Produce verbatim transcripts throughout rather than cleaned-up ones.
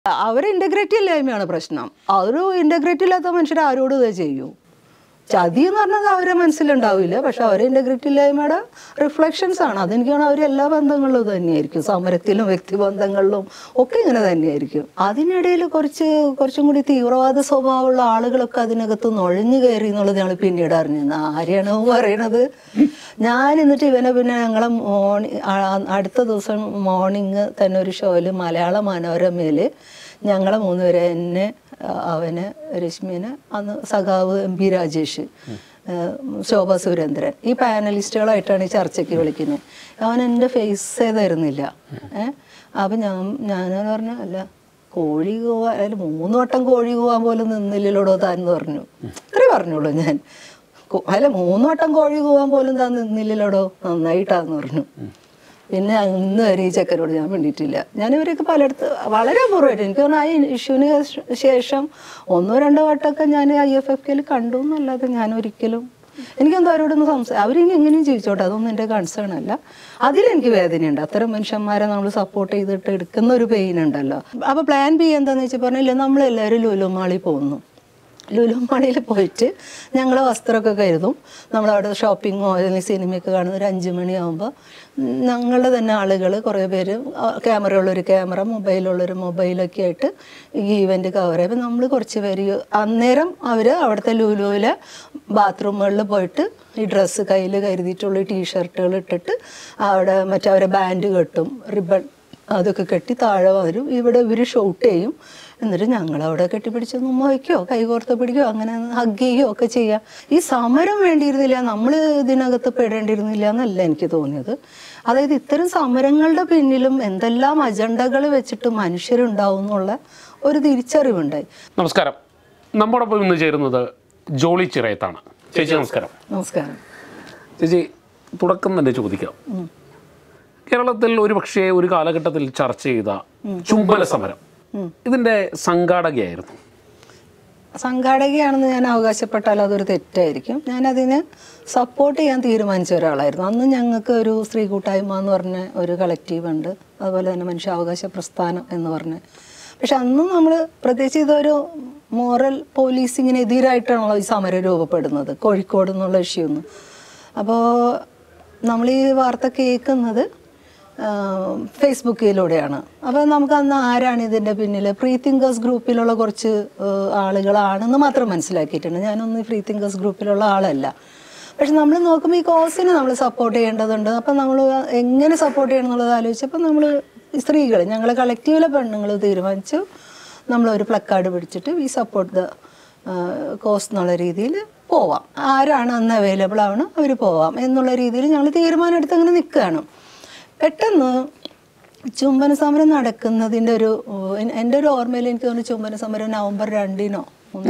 അവർ integrate ഇല്ലായ്മയാണ് പ്രശ്നം. ഒരു integrate ഇല്ലാത്ത മനുഷ്യർ ആരോട് ഇത് ചെയ്യൂ? ചതി എന്ന് പറഞ്ഞാൽ അവരെ മനസ്സിലുണ്ടാവില്ല, പക്ഷെ അവരെ ഇൻ്റഗ്രേറ്റ് ഇല്ലായ്മയുടെ റിഫ്ലക്ഷൻസ് ആണ്. അതെനിക്കാണ് അവർ എല്ലാ ബന്ധങ്ങളിലും തന്നെയായിരിക്കും, സമരത്തിലും വ്യക്തിബന്ധങ്ങളിലും ഒക്കെ ഇങ്ങനെ തന്നെയായിരിക്കും. അതിനിടയിൽ കുറച്ച് കുറച്ചും കൂടി തീവ്രവാദ സ്വഭാവമുള്ള ആളുകളൊക്കെ അതിനകത്ത് നുഴഞ്ഞു കയറി എന്നുള്ളത് ഞങ്ങൾ പിന്നീട് അറിഞ്ഞു. ആരെയാണോ പറയണത്? ഞാൻ എന്നിട്ട് ഇവനെ പിന്നെ ഞങ്ങളെ മോർണിംഗ് അടുത്ത ദിവസം മോർണിംഗ് തന്നെ ഒരു ഷോയിൽ മലയാള മനോരമയിൽ ഞങ്ങളെ മൂന്ന് പേരെ, എന്നെ, അവന്, രശ്മിന്, അന്ന് സഖാവ് എം പി രാജേഷ്, ശോഭ സുരേന്ദ്രൻ, ഈ പാനലിസ്റ്റുകളായിട്ടാണ് ഈ ചർച്ചയ്ക്ക് വിളിക്കുന്നത്. അവൻ എൻ്റെ ഫേസ് തരുന്നില്ല. ഏഹ് അപ്പം ഞാൻ ഞാനെന്ന് പറഞ്ഞു, അല്ല കോഴി കൂവാൻ അതിൽ മൂന്ന് വട്ടം കോഴി കൂവാൻ പോലും നിന്നില്ലല്ലോടോ താൻ എന്ന് പറഞ്ഞു. ഇത്രേ പറഞ്ഞുള്ളൂ ഞാൻ. അല്ല മൂന്ന് വട്ടം കോഴി കൂവാൻ പോലും താൻ നിന്നില്ലല്ലോടോ, നന്നായിട്ടാന്ന് പറഞ്ഞു. പിന്നെ ഇന്ന് വരെ ഈ ചെക്കനോട് ഞാൻ വേണ്ടിയിട്ടില്ല. ഞാനിവരൊക്കെ പലയിടത്ത് വളരെ അപൂർവമായിട്ട്, എനിക്ക് പറഞ്ഞാൽ ആ ഇഷ്യൂവിന് ശേഷം ഒന്നോ രണ്ടോ വട്ടമൊക്കെ ഞാൻ ഐ എഫ് എഫ് കെയിൽ കണ്ടു എന്നല്ലാതെ ഞാൻ ഒരിക്കലും എനിക്കെന്തോ അവരോടൊന്ന് സംസാരിക്കും. അവരിനി എങ്ങനെയും ജീവിച്ചോട്ടെ, അതൊന്നും എൻ്റെ കൺസേൺ അല്ല. അതിലെനിക്ക് വേദനയുണ്ട്. അത്തരം മനുഷ്യന്മാരെ നമ്മൾ സപ്പോർട്ട് ചെയ്തിട്ട് എടുക്കുന്ന ഒരു പെയിൻ ഉണ്ടല്ലോ. അപ്പോൾ പ്ലാൻ ബി എന്താണെന്ന് വെച്ചാൽ പറഞ്ഞില്ല, നമ്മളെല്ലാവരും ലുലു മാളിൽ പോകുന്നു. ലുലു മാളിൽ പോയിട്ട് ഞങ്ങൾ വസ്ത്രമൊക്കെ കരുതും. നമ്മളവിടെ ഷോപ്പിങ്ങോ അല്ലെങ്കിൽ സിനിമയൊക്കെ കാണുന്ന ഒരു അഞ്ച് മണിയാകുമ്പോൾ ഞങ്ങളുടെ തന്നെ ആളുകൾ കുറേ പേര്, ക്യാമറ ഉള്ളൊരു ക്യാമറ, മൊബൈലുള്ളൊരു മൊബൈലൊക്കെ ആയിട്ട് ഈ ഇവൻ്റ് കവർ ചെയ്യുമ്പോൾ നമ്മൾ കുറച്ച് പേര് അന്നേരം അവർ അവിടുത്തെ ലുലുവിലെ ബാത്റൂമുകളിൽ പോയിട്ട് ഈ ഡ്രസ്സ് കയ്യിൽ കരുതിയിട്ടുള്ള ടീഷർട്ടുകൾ ഇട്ടിട്ട് അവിടെ മറ്റവരെ ബാൻഡ് കെട്ടും, റിബൺ അതൊക്കെ കെട്ടി താഴെ വരും. ഇവിടെ ഇവർ ഷൂട്ട് ചെയ്യും. എന്നിട്ട് ഞങ്ങളവിടെ കെട്ടിപ്പിടിച്ച് ഉമ്മ വയ്ക്കുകയോ കൈകോർത്ത് പിടിക്കുകയോ അങ്ങനെ ഹഗ് ചെയ്യുകയോ ഒക്കെ ചെയ്യാം. ഈ സമരം വേണ്ടിയിരുന്നില്ല, നമ്മൾ ഇതിനകത്ത് പെടേണ്ടിയിരുന്നില്ല എന്നല്ല എനിക്ക് തോന്നിയത്. അതായത് ഇത്തരം സമരങ്ങളുടെ പിന്നിലും എന്തെല്ലാം അജണ്ടകൾ വെച്ചിട്ട് മനുഷ്യരുണ്ടാവും എന്നുള്ള ഒരു തിരിച്ചറിവുണ്ടായി. നമസ്കാരം. നമ്മോടൊപ്പം ഇന്ന് ചേരുന്നത് ജോളി ചിറയത്താണ്. ചേച്ചി നമസ്കാരം. നമസ്കാരം ചേച്ചി. തുടക്കം തന്നെ ചോദിക്കാം, കേരളത്തിൽ ഒരു പക്ഷേ ഒരു കാലഘട്ടത്തിൽ ചർച്ച ചെയ്ത ചുംബന സമരം ഇതിൻ്റെ സംഘാടകയായിരുന്നു. സംഘാടകയാണെന്ന് ഞാൻ അവകാശപ്പെട്ടാൽ അതൊരു തെറ്റായിരിക്കും. ഞാനതിന് സപ്പോർട്ട് ചെയ്യാൻ തീരുമാനിച്ച ഒരാളായിരുന്നു. അന്ന് ഞങ്ങൾക്ക് ഒരു സ്ത്രീ കൂട്ടായ്മ എന്ന് പറഞ്ഞ ഒരു കളക്റ്റീവ് ഉണ്ട്, അതുപോലെ തന്നെ മനുഷ്യാവകാശ പ്രസ്ഥാനം എന്ന് പറഞ്ഞ്. പക്ഷെ അന്നും നമ്മൾ പ്രത്യേകിച്ച് ഇതൊരു മോറൽ പോലീസിങ്ങിനെതിരായിട്ടാണല്ലോ ഈ സമരം രൂപപ്പെടുന്നത്, കോഴിക്കോട് എന്നുള്ള ഇഷ്യൂ ഒന്ന്. അപ്പോൾ നമ്മൾ ഈ വാർത്ത കേൾക്കുന്നത് ഫേസ്ബുക്കിലൂടെയാണ്. അപ്പോൾ നമുക്ക് അന്ന് ആരാണ് ഇതിൻ്റെ പിന്നിൽ, ഫ്രീ തിങ്കേഴ്സ് ഗ്രൂപ്പിലുള്ള കുറച്ച് ആളുകളാണെന്ന് മാത്രം മനസ്സിലാക്കിയിട്ടുണ്ട്. ഞാനൊന്നും ഫ്രീ തിങ്കേഴ്സ് ഗ്രൂപ്പിലുള്ള ആളല്ല. പക്ഷെ നമ്മൾ നോക്കുമ്പോൾ ഈ കോസിനെ നമ്മൾ സപ്പോർട്ട് ചെയ്യേണ്ടതുണ്ട്. അപ്പം നമ്മൾ എങ്ങനെ സപ്പോർട്ട് ചെയ്യണം എന്നുള്ളത് ആലോചിച്ചപ്പോൾ നമ്മൾ സ്ത്രീകൾ, ഞങ്ങൾ കളക്റ്റീവിലെ പെണ്ണുങ്ങൾ തീരുമാനിച്ചു നമ്മളൊരു പ്ലക്കാർഡ് പിടിച്ചിട്ട് വി സപ്പോർട്ട് ദ കോസ് എന്നുള്ള രീതിയിൽ പോവാം, ആരാണ് അന്ന് അവൈലബിൾ ആണ് അവർ പോവാം എന്നുള്ള രീതിയിൽ ഞങ്ങൾ തീരുമാനം എടുത്ത് അങ്ങനെ നിൽക്കുകയാണ്. പെട്ടെന്ന് ചുംബന സമരം നടക്കുന്നതിൻ്റെ ഒരു എൻ്റെ ഒരു ഓർമ്മയിൽ എനിക്ക് തോന്നുന്നു ചുംബന സമരം നവംബർ രണ്ടിനോ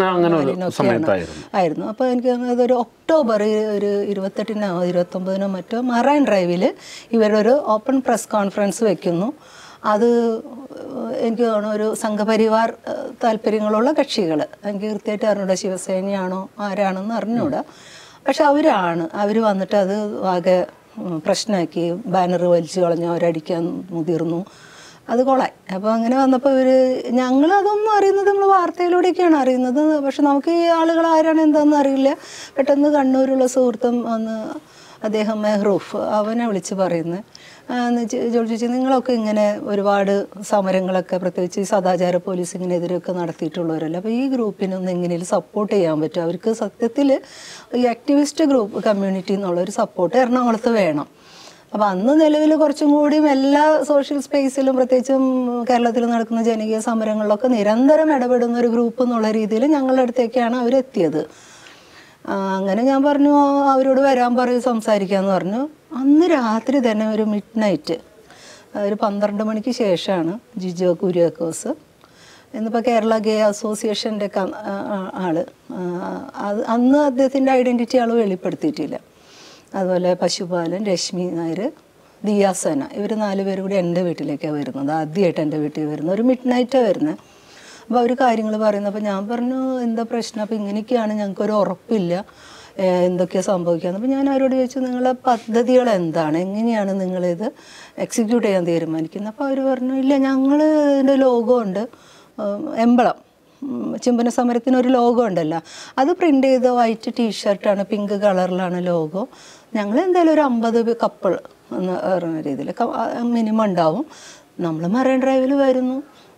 ആയിരുന്നു. അപ്പോൾ എനിക്ക് തോന്നുന്നത് ഒരു ഒക്ടോബർ ഒരു ഇരുപത്തെട്ടിനോ ഇരുപത്തൊമ്പതിനോ മറ്റോ മറൈൻ ഡ്രൈവിൽ ഇവരുടെ ഒരു ഓപ്പൺ പ്രസ് കോൺഫറൻസ് വെക്കുന്നു. അത് എനിക്ക് തോന്നുന്നു ഒരു സംഘപരിവാർ താല്പര്യങ്ങളുള്ള കക്ഷികൾ, എനിക്ക് കൃത്യമായിട്ട് അറിഞ്ഞൂടാ ശിവസേനയാണോ ആരാണെന്ന് അറിഞ്ഞൂടാ, പക്ഷെ അവരാണ് അവർ വന്നിട്ട് അത് ആകെ പ്രശ്നമാക്കി, ബാനർ വലിച്ചു കളഞ്ഞു, അവരടിക്കാൻ മുതിർന്നു, അത് കൊളായി. അപ്പോൾ അങ്ങനെ വന്നപ്പോൾ ഇവർ, ഞങ്ങളതൊന്നും അറിയുന്നത് നമ്മൾ വാർത്തയിലൂടെയൊക്കെയാണ് അറിയുന്നത്, പക്ഷെ നമുക്ക് ഈ ആളുകൾ ആരാണ് എന്താണെന്ന് അറിയില്ല. പെട്ടെന്ന് കണ്ണൂരുള്ള സുഹൃത്തും അന്ന് അദ്ദേഹം മെഹ്റൂഫ്, അവനെ വിളിച്ച് പറയുന്നത്, ജോളി ചേച്ചി നിങ്ങളൊക്കെ ഇങ്ങനെ ഒരുപാട് സമരങ്ങളൊക്കെ പ്രത്യേകിച്ച് ഈ സദാചാര പോലീസിങ്ങിനെതിരെയൊക്കെ നടത്തിയിട്ടുള്ളവരല്ല, അപ്പോൾ ഈ ഗ്രൂപ്പിനൊന്നും എങ്ങനെയും സപ്പോർട്ട് ചെയ്യാൻ പറ്റും? അവർക്ക് സത്യത്തിൽ ഈ ആക്ടിവിസ്റ്റ് ഗ്രൂപ്പ് കമ്മ്യൂണിറ്റി എന്നുള്ളൊരു സപ്പോർട്ട് എറണാകുളത്ത് വേണം. അപ്പോൾ അന്ന് നിലവിൽ കുറച്ചും കൂടിയും എല്ലാ സോഷ്യൽ സ്പേസിലും പ്രത്യേകിച്ചും കേരളത്തിൽ നടക്കുന്ന ജനകീയ സമരങ്ങളിലൊക്കെ നിരന്തരം ഇടപെടുന്ന ഒരു ഗ്രൂപ്പ് എന്നുള്ള രീതിയിൽ ഞങ്ങളുടെ അടുത്തേക്കാണ് അവരെത്തിയത്. അങ്ങനെ ഞാൻ പറഞ്ഞു അവരോട് വരാൻ പറയും സംസാരിക്കാമെന്ന് പറഞ്ഞു. അന്ന് രാത്രി തന്നെ ഒരു മിഡ് നൈറ്റ് ഒരു പന്ത്രണ്ട് മണിക്ക് ശേഷമാണ് ജിജോ കുര്യാക്കോസ്, എന്നിപ്പോൾ കേരള ഗേ അസോസിയേഷൻ്റെ ആള്, അത് അന്ന് അദ്ദേഹത്തിൻ്റെ ഐഡൻറ്റിറ്റി ആൾ വെളിപ്പെടുത്തിയിട്ടില്ല. അതുപോലെ പശുപാലൻ, രശ്മി നായർ, ദിയാസന, ഇവർ നാല് പേര് കൂടി എൻ്റെ വീട്ടിലേക്കാണ് വരുന്നത്. ആദ്യമായിട്ട് എൻ്റെ വീട്ടിൽ വരുന്നത് ഒരു മിഡ് നൈറ്റാണ് വരുന്നത്. അപ്പോൾ അവർ കാര്യങ്ങൾ പറയുന്നത്. അപ്പോൾ ഞാൻ പറഞ്ഞു എന്താ പ്രശ്നം, അപ്പോൾ ഇങ്ങനെയൊക്കെയാണ്, ഞങ്ങൾക്കൊരു ഉറപ്പില്ല എന്തൊക്കെയാണ് സംഭവിക്കുക. അപ്പോൾ ഞാൻ അവരോട് ചോദിച്ചു നിങ്ങളുടെ പദ്ധതികൾ എന്താണ്, എങ്ങനെയാണ് നിങ്ങളിത് എക്സിക്യൂട്ട് ചെയ്യാൻ തീരുമാനിക്കുന്നത്? അപ്പോൾ അവർ പറഞ്ഞു ഇല്ല ഞങ്ങൾ ഇതിൻ്റെ ലോഗോ ഉണ്ട്, എംബളം, ചുംബന സമരത്തിന് ഒരു ലോഗോ ഉണ്ടല്ലോ, അത് പ്രിൻ്റ് ചെയ്ത വൈറ്റ് ടീഷർട്ടാണ്, പിങ്ക് കളറിലാണ് ലോഗോ. ഞങ്ങൾ എന്തായാലും ഒരു അമ്പത് കപ്പിൾ എന്ന് പറഞ്ഞ രീതിയിൽ മിനിമം ഉണ്ടാവും. നമ്മൾ മറൈൻ ഡ്രൈവിൽ വരുന്നു,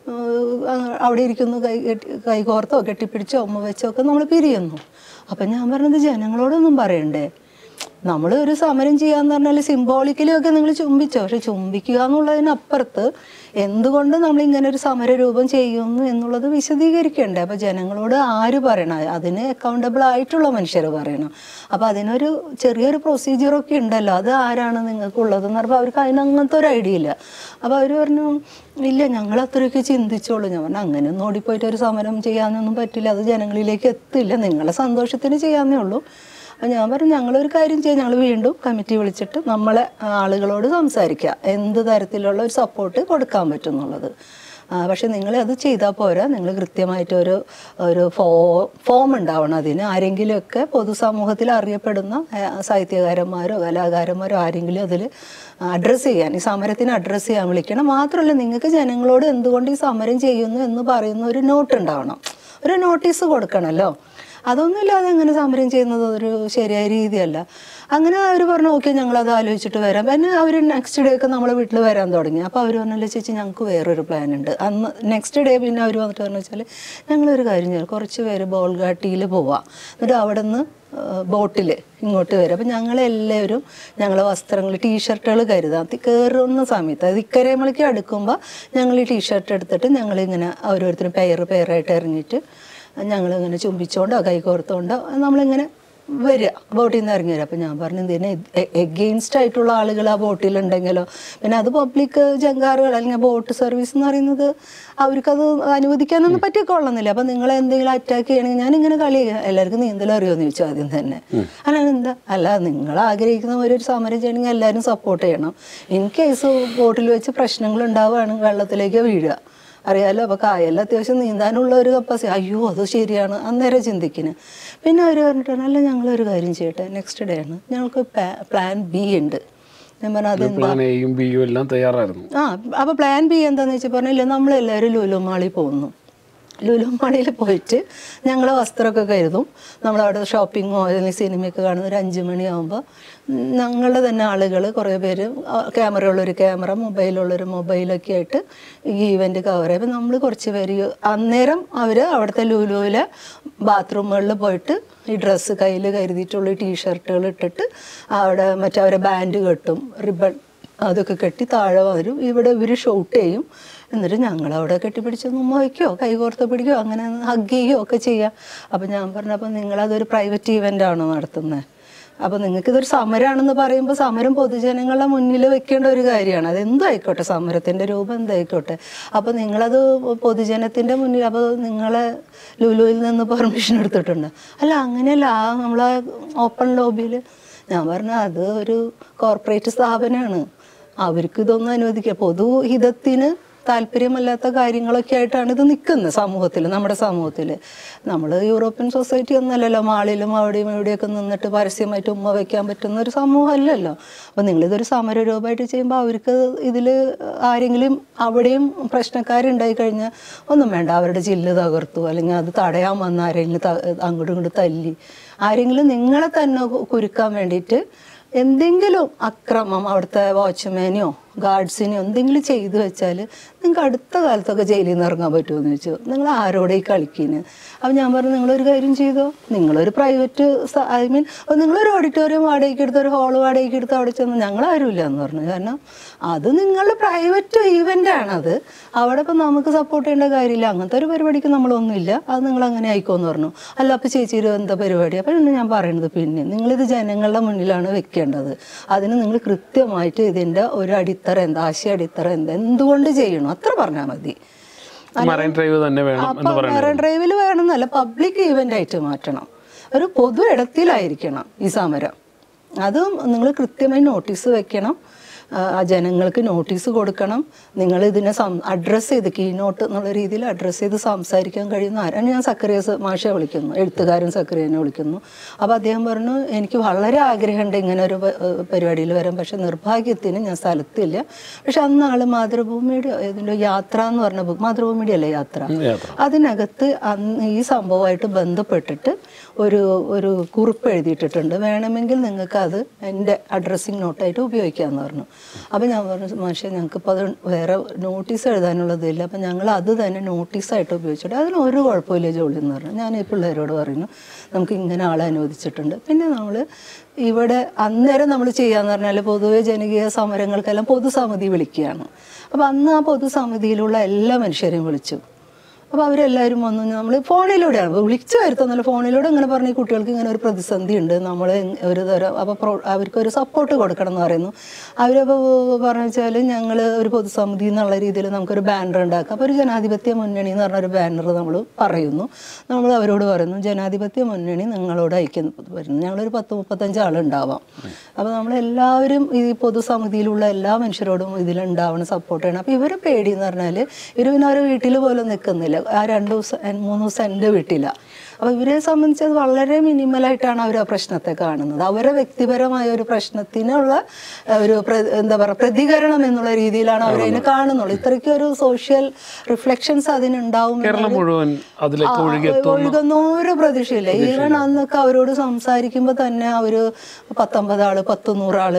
അവിടെ ഇരിക്കുന്നു, കൈ കെട്ടി കൈ കോർത്തോ കെട്ടിപ്പിടിച്ചോ ഉമ്മ വെച്ചോ ഒക്കെ നമ്മൾ പിരിയുന്നു. അപ്പം ഞാൻ പറഞ്ഞത് ജനങ്ങളോടൊന്നും പറയണ്ടേ, നമ്മൾ ഒരു സമരം ചെയ്യാന്ന് പറഞ്ഞാൽ സിംബോളിക്കലും ഒക്കെ നിങ്ങൾ ചുംബിച്ചോ, പക്ഷെ ചുംബിക്കുക എന്നുള്ളതിനപ്പുറത്ത് എന്തുകൊണ്ട് നമ്മൾ ഇങ്ങനെ ഒരു സമരരൂപം ചെയ്യുന്നു എന്നുള്ളത് വിശദീകരിക്കണ്ടേ. അപ്പോൾ ജനങ്ങളോട് ആര് പറയണം? അതിന് അക്കൗണ്ടബിൾ ആയിട്ടുള്ള മനുഷ്യർ പറയണം. അപ്പോൾ അതിനൊരു ചെറിയൊരു പ്രൊസീജിയറൊക്കെ ഉണ്ടല്ലോ, അത് ആരാണ് നിങ്ങൾക്കുള്ളതെന്ന് പറഞ്ഞപ്പോൾ അവർക്ക് അതിനങ്ങനത്തെ ഒരു ഐഡിയ ഇല്ല. അപ്പോൾ അവർ പറഞ്ഞു ഇല്ല ഞങ്ങൾ അത്രയൊക്കെ ചിന്തിച്ചോളൂ. ഞാൻ പറഞ്ഞു അങ്ങനെയൊന്നും ഓടിപ്പോയിട്ട് ഒരു സമരം ചെയ്യാനൊന്നും പറ്റില്ല, അത് ജനങ്ങളിലേക്ക് എത്തില്ല, നിങ്ങളെ സന്തോഷത്തിന് ചെയ്യാന്നേ ഉള്ളൂ. അപ്പോൾ ഞാൻ പറഞ്ഞു ഞങ്ങളൊരു കാര്യം ചെയ്യാം, ഞങ്ങൾ വീണ്ടും കമ്മിറ്റി വിളിച്ചിട്ട് നമ്മളെ ആളുകളോട് സംസാരിക്കുക എന്ത് തരത്തിലുള്ള ഒരു സപ്പോർട്ട് കൊടുക്കാൻ പറ്റും എന്നുള്ളത്. പക്ഷെ നിങ്ങൾ അത് ചെയ്താൽ പോരാ, നിങ്ങൾ കൃത്യമായിട്ട് ഒരു ഒരു ഫോ ഫോം ഉണ്ടാവണം അതിന്. ആരെങ്കിലുമൊക്കെ പൊതുസമൂഹത്തിൽ അറിയപ്പെടുന്ന സാഹിത്യകാരന്മാരോ കലാകാരന്മാരോ ആരെങ്കിലും അതിൽ അഡ്രസ്സ് ചെയ്യാൻ, ഈ സമരത്തിന് അഡ്രസ്സ് ചെയ്യാൻ വിളിക്കണം. മാത്രമല്ല നിങ്ങൾക്ക് ജനങ്ങളോട് എന്തുകൊണ്ട് ഈ സമരം ചെയ്യുന്നു എന്ന് പറയുന്ന ഒരു നോട്ട് ഉണ്ടാവണം, ഒരു നോട്ടീസ് കൊടുക്കണമല്ലോ. അതൊന്നുമില്ലാതെ അങ്ങനെ സമരം ചെയ്യുന്നത് ഒരു ശരിയായ രീതിയല്ല. അങ്ങനെ അവർ പറഞ്ഞു ഓക്കെ ഞങ്ങളത് ആലോചിച്ചിട്ട് വരാം. പിന്നെ അവർ നെക്സ്റ്റ് ഡേ ഒക്കെ നമ്മളെ വീട്ടിൽ വരാൻ തുടങ്ങി. അപ്പോൾ അവർ പറഞ്ഞല്ലോ ചേച്ചി ഞങ്ങൾക്ക് വേറൊരു പ്ലാൻ ഉണ്ട്. അന്ന് നെക്സ്റ്റ് ഡേ പിന്നെ അവർ വന്നിട്ട് പറഞ്ഞു വെച്ചാൽ ഞങ്ങളൊരു കാര്യം ചെയ്യാം, കുറച്ച് പേര് ബോൾഗാട്ടിയിൽ പോവാം, എന്നിട്ട് അവിടെ നിന്ന് ബോട്ടിൽ ഇങ്ങോട്ട് വരും. അപ്പം ഞങ്ങളെല്ലാവരും ഞങ്ങളെ വസ്ത്രങ്ങൾ ടീഷർട്ടുകൾ കരുതാം, കയറുന്ന സമയത്ത് അത് ഇക്കരമളിക്ക് അടുക്കുമ്പോൾ ഞങ്ങൾ ഈ ടീഷർട്ട് എടുത്തിട്ട് ഞങ്ങളിങ്ങനെ ഓരോരുത്തരും പെയർ പെയറായിട്ട് ഇറങ്ങിയിട്ട് ഞങ്ങളിങ്ങനെ ചുംബിച്ചോണ്ടോ കൈ കോർത്തോണ്ടോ നമ്മളിങ്ങനെ വരിക, ബോട്ടിൽ നിന്ന് ഇറങ്ങി വരിക. അപ്പം ഞാൻ പറഞ്ഞു ഇതിന് എഗെയിൻസ്റ്റ് ആയിട്ടുള്ള ആളുകൾ ആ ബോട്ടിലുണ്ടെങ്കിലോ, പിന്നെ അത് പബ്ലിക് ജങ്കാറുകൾ അല്ലെങ്കിൽ ബോട്ട് സർവീസ് എന്ന് പറയുന്നത് അവർക്കത് അനുവദിക്കാനൊന്നും പറ്റിക്കൊള്ളുന്നില്ല. അപ്പം നിങ്ങളെ എന്തെങ്കിലും അറ്റാക്ക് ചെയ്യണമെങ്കിൽ ഞാനിങ്ങനെ കളി എല്ലാവർക്കും നീന്തൽ അറിയുമെന്ന് ചോദിച്ചു ആദ്യം തന്നെ. അല്ലാതെ എന്താ അല്ല നിങ്ങൾ ആഗ്രഹിക്കുന്ന ഒരു സമരം ചെയ്യണമെങ്കിൽ എല്ലാവരും സപ്പോർട്ട് ചെയ്യണം. ഇൻ കേസ് ബോട്ടിൽ വെച്ച് പ്രശ്നങ്ങൾ ഉണ്ടാവുകയാണെങ്കിൽ വെള്ളത്തിലേക്ക് വീഴുക അറിയാലോ. അപ്പോൾ കായലിൽ അത്യാവശ്യം നീന്താനുള്ള ഒരു കപ്പാസിറ്റി, അയ്യോ അത് ശരിയാണ് അന്നേരം ചിന്തിക്കുന്നത്. പിന്നെ അവർ പറഞ്ഞിട്ടാണ് അല്ല ഞങ്ങളൊരു കാര്യം ചെയ്യട്ടെ, നെക്സ്റ്റ് ഡേ ആണ് ഞങ്ങൾക്ക് പ്ലാൻ ബി ഉണ്ട്. ഞാൻ പറഞ്ഞു അതെന്താ? ആ അപ്പോൾ പ്ലാൻ ബി എന്താണെന്ന് വെച്ചാൽ പറഞ്ഞില്ല നമ്മളെല്ലാവരും ലുലു മാളിൽ പോകുന്നു, ലുലു മാളിൽ പോയിട്ട് ഞങ്ങൾ വസ്ത്രമൊക്കെ കരുതും, നമ്മളവിടെ ഷോപ്പിങ്ങോ അല്ലെങ്കിൽ സിനിമയൊക്കെ കാണുന്ന ഒരു അഞ്ച് മണിയാകുമ്പോൾ ഞങ്ങളുടെ തന്നെ ആളുകൾ കുറേ പേര് ക്യാമറ ഉള്ളൊരു ക്യാമറ മൊബൈലുള്ളൊരു മൊബൈലൊക്കെ ആയിട്ട് ഈ ഈവൻറ്റ് കവർ ചെയ്യുമ്പോൾ നമ്മൾ കുറച്ച് പേര് അന്നേരം അവർ അവിടുത്തെ ലുലുവിലെ ബാത്റൂമുകളിൽ പോയിട്ട് ഈ ഡ്രസ്സ് കയ്യിൽ കരുതിയിട്ടുള്ള ടീഷർട്ടുകൾ ഇട്ടിട്ട് അവിടെ മറ്റവരെ ബാൻഡ് കെട്ടും, റിബൺ അതൊക്കെ കെട്ടി താഴെ വരും, ഇവിടെ ഇവർ ഷൂട്ട് ചെയ്യും. എന്നിട്ട് ഞങ്ങളവിടെ കെട്ടിപ്പിടിച്ച് ഉമ്മ വയ്ക്കുകയോ കൈ കോർത്ത് പിടിക്കുകയോ അങ്ങനെ ഹഗ് ചെയ്യുകയോ ഒക്കെ ചെയ്യാം. അപ്പം ഞാൻ പറഞ്ഞപ്പോൾ നിങ്ങളതൊരു പ്രൈവറ്റ് ഈവൻ്റ് ആണോ നടത്തുന്നത്? അപ്പോൾ നിങ്ങൾക്കിതൊരു സമരമാണെന്ന് പറയുമ്പോൾ സമരം പൊതുജനങ്ങളുടെ മുന്നിൽ വെക്കേണ്ട ഒരു കാര്യമാണ്. അതെന്തോ ആയിക്കോട്ടെ, സമരത്തിൻ്റെ രൂപം എന്തായിക്കോട്ടെ. അപ്പോൾ നിങ്ങളത് പൊതുജനത്തിൻ്റെ മുന്നിൽ, അപ്പോൾ നിങ്ങളെ ലുലുവിൽ നിന്ന് പെർമിഷൻ എടുത്തിട്ടുണ്ട്? അല്ല അങ്ങനെയല്ല, ആ നമ്മളെ ഓപ്പൺ ലോബിയിൽ. ഞാൻ പറഞ്ഞാൽ അത് ഒരു കോർപ്പറേറ്റ് സ്ഥാപനമാണ്, അവർക്ക് ഇതൊന്നും അനുവദിക്കുക. പൊതുഹിതത്തിന് താല്പര്യമല്ലാത്ത കാര്യങ്ങളൊക്കെ ആയിട്ടാണ് ഇത് നിൽക്കുന്നത് സമൂഹത്തിൽ, നമ്മുടെ സമൂഹത്തിൽ. നമ്മൾ യൂറോപ്യൻ സൊസൈറ്റി ഒന്നല്ലല്ലോ, മാളിലും അവിടെയും ഇവിടെയൊക്കെ നിന്നിട്ട് പരസ്യമായിട്ട് ഉമ്മ വയ്ക്കാൻ പറ്റുന്ന ഒരു സമൂഹമല്ലല്ലോ. അപ്പോൾ നിങ്ങളിതൊരു സമരരൂപമായിട്ട് ചെയ്യുമ്പോൾ അവർക്ക് ഇതിൽ ആരെങ്കിലും അവിടെയും പ്രശ്നക്കാരുണ്ടായി കഴിഞ്ഞാൽ ഒന്നും വേണ്ട, അവരുടെ ചില്ല് തകർത്തു അല്ലെങ്കിൽ അത് തടയാൻ വന്ന ആരെങ്കിലും അങ്ങോട്ടും ഇങ്ങോട്ടും തല്ലി ആരെങ്കിലും നിങ്ങളെ തന്നെ കുരുക്കാൻ വേണ്ടിയിട്ട് എന്തെങ്കിലും അക്രമം അവിടുത്തെ വാച്ച്മാനെയോ ഗാർഡ്സിനെയോ എന്തെങ്കിലും ചെയ്തു വെച്ചാൽ നിങ്ങൾക്ക് അടുത്ത കാലത്തൊക്കെ ജയിലിൽ നിന്ന് ഇറങ്ങാൻ പറ്റുമെന്ന് ചോദിച്ചു. നിങ്ങൾ ആരോടെ ഈ കളിക്കുന്നു? അപ്പം ഞാൻ പറഞ്ഞു നിങ്ങളൊരു കാര്യം ചെയ്തോ, നിങ്ങളൊരു പ്രൈവറ്റ് ഐ മീൻ നിങ്ങളൊരു ഓഡിറ്റോറിയം വാടകയ്ക്ക് എടുത്ത് ഒരു ഹോൾ വാടകയ്ക്ക് എടുത്ത് അവിടെ ചെന്ന് ഞങ്ങളാരുമില്ല എന്ന് പറഞ്ഞു. കാരണം അത് നിങ്ങളുടെ പ്രൈവറ്റ് ഈവൻ്റാണത്, അവിടെ ഇപ്പം നമുക്ക് സപ്പോർട്ട് ചെയ്യേണ്ട കാര്യമില്ല, അങ്ങനത്തെ ഒരു പരിപാടിക്ക് നമ്മളൊന്നുമില്ല, അത് നിങ്ങൾ അങ്ങനെ ആയിക്കോന്ന് പറഞ്ഞു. അല്ല അപ്പോൾ ചേച്ചിയുടെ എന്താ പരിപാടി? അപ്പം ഞാൻ പറയുന്നത് പിന്നെ നിങ്ങളിത് ജനങ്ങളുടെ മുന്നിലാണ് വെക്കേണ്ടത്, അതിന് നിങ്ങൾ കൃത്യമായിട്ട് ഇതിൻ്റെ ഒരു അടിത്തറ എന്താ, ആശയ അടിത്തറ എന്താ, എന്തുകൊണ്ട് ചെയ്യണം അത്ര പറഞ്ഞാൽ മതി. മറൈൻ ഡ്രൈവ് തന്നെ വേണം. മറൈൻ ഡ്രൈവിൽ വേണമെന്നല്ല, പബ്ലിക് ഈവൻ്റ് ആയിട്ട് മാറ്റണം, ഒരു പൊതു ഇടത്തിലായിരിക്കണം ഈ സമരം. അതും നിങ്ങൾ കൃത്യമായി നോട്ടീസ് വെക്കണം. ആ ജനങ്ങൾക്ക് നോട്ടീസ് കൊടുക്കണം, നിങ്ങൾ ഇതിനെ സം അഡ്രസ്സ് ചെയ്ത് കീ നോട്ട് എന്നുള്ള രീതിയിൽ അഡ്രസ്സ് ചെയ്ത് സംസാരിക്കാൻ കഴിയുന്ന ആരാണ്? ഞാൻ സക്കറിയ മാഷെ വിളിക്കുന്നു, എഴുത്തുകാരൻ സക്കറിയനെ വിളിക്കുന്നു. അപ്പോൾ അദ്ദേഹം പറഞ്ഞു, എനിക്ക് വളരെ ആഗ്രഹമുണ്ട് ഇങ്ങനെ ഒരു പരിപാടിയിൽ വരാൻ, പക്ഷെ നിർഭാഗ്യത്തിന് ഞാൻ സ്ഥലത്തില്ല. പക്ഷെ അന്ന് ആൾ മാതൃഭൂമിയുടെ ഇതിൻ്റെ യാത്ര എന്ന് പറഞ്ഞ ബുക്ക്, മാതൃഭൂമിയുടെ അല്ലേ യാത്ര, അതിനകത്ത് അന്ന് ഈ സംഭവമായിട്ട് ബന്ധപ്പെട്ടിട്ട് ഒരു ഒരു കുറിപ്പ് എഴുതിയിട്ടിട്ടുണ്ട്, വേണമെങ്കിൽ നിങ്ങൾക്ക് അത് എൻ്റെ അഡ്രസ്സിങ് നോട്ടായിട്ട് ഉപയോഗിക്കാമെന്ന് പറഞ്ഞു. അപ്പോൾ ഞാൻ പറഞ്ഞു, മാഷെ ഞങ്ങൾക്കിപ്പോൾ അത് വേറെ നോട്ടീസ് എഴുതാനുള്ളതില്ല, അപ്പം ഞങ്ങൾ അത് തന്നെ നോട്ടീസായിട്ട് ഉപയോഗിച്ചിട്ട് അതിന് ഒരു കുഴപ്പമില്ല ജോലി എന്ന് പറഞ്ഞു. ഞാൻ ഈ പിള്ളേരോട് പറയുന്നു, നമുക്ക് ഇങ്ങനെ ആളെ അനുവദിച്ചിട്ടുണ്ട്. പിന്നെ നമ്മൾ ഇവിടെ അന്നേരം നമ്മൾ ചെയ്യാന്ന് പറഞ്ഞാൽ പൊതുവെ ജനകീയ സമരങ്ങൾക്കെല്ലാം പൊതുസമിതി വിളിക്കുകയാണ്. അപ്പോൾ അന്ന് ആ പൊതുസമിതിയിലുള്ള എല്ലാ മനുഷ്യരെയും വിളിച്ചു. അപ്പോൾ അവരെല്ലാവരും വന്നു, നമ്മൾ ഫോണിലൂടെയാണ് വിളിച്ചു വരുത്തുന്നല്ലോ, ഫോണിലൂടെ ഇങ്ങനെ പറഞ്ഞ് ഈ കുട്ടികൾക്ക് ഇങ്ങനെ ഒരു പ്രതിസന്ധി ഉണ്ട്, നമ്മൾ ഒരു തരം അപ്പോൾ പ്രോ അവർക്കൊരു സപ്പോർട്ട് കൊടുക്കണം എന്ന് പറയുന്നു. അവരപ്പോൾ പറഞ്ഞു വെച്ചാൽ ഞങ്ങൾ ഒരു പൊതുസമിതി എന്നുള്ള രീതിയിൽ നമുക്കൊരു ബാനർ ഉണ്ടാക്കാം. അപ്പോൾ ഒരു ജനാധിപത്യ മുന്നണി എന്ന് പറഞ്ഞൊരു ബാനർ നമ്മൾ പറയുന്നു. നമ്മൾ അവരോട് പറയുന്നു, ജനാധിപത്യ മുന്നണി നിങ്ങളോട് അയക്കുന്നു വരുന്നു, ഞങ്ങളൊരു പത്ത് മുപ്പത്തഞ്ച് ആളുണ്ടാവാം. അപ്പോൾ നമ്മളെല്ലാവരും ഈ പൊതുസമിതിയിലുള്ള എല്ലാ മനുഷ്യരോടും ഇതിലുണ്ടാവണം, സപ്പോർട്ട് ചെയ്യണം. അപ്പോൾ ഇവരെ പേടി എന്ന് പറഞ്ഞാൽ ഇവർ പിന്നെ അവരെ വീട്ടിൽ പോലും നിൽക്കുന്നില്ല, ആ രണ്ട് ദിവസം മൂന്ന് ദിവസം എൻ്റെ വീട്ടിലാണ്. അപ്പോൾ ഇവരെ സംബന്ധിച്ച് അത് വളരെ മിനിമലായിട്ടാണ് അവർ ആ പ്രശ്നത്തെ കാണുന്നത്. അവരെ വ്യക്തിപരമായ ഒരു പ്രശ്നത്തിനുള്ള ഒരു എന്താ പറയുക പ്രതികരണം എന്നുള്ള രീതിയിലാണ് അവരതിനെ കാണുന്നുള്ളൂ. ഇത്രയ്ക്ക് ഒരു സോഷ്യൽ റിഫ്ലക്ഷൻസ് അതിനുണ്ടാവും ഒഴുകുന്ന ഒരു പ്രതീക്ഷയില്ല. ഈവൻ അന്നൊക്കെ അവരോട് സംസാരിക്കുമ്പോൾ തന്നെ അവര് പത്തൊമ്പത് ആള് പത്ത് നൂറാള്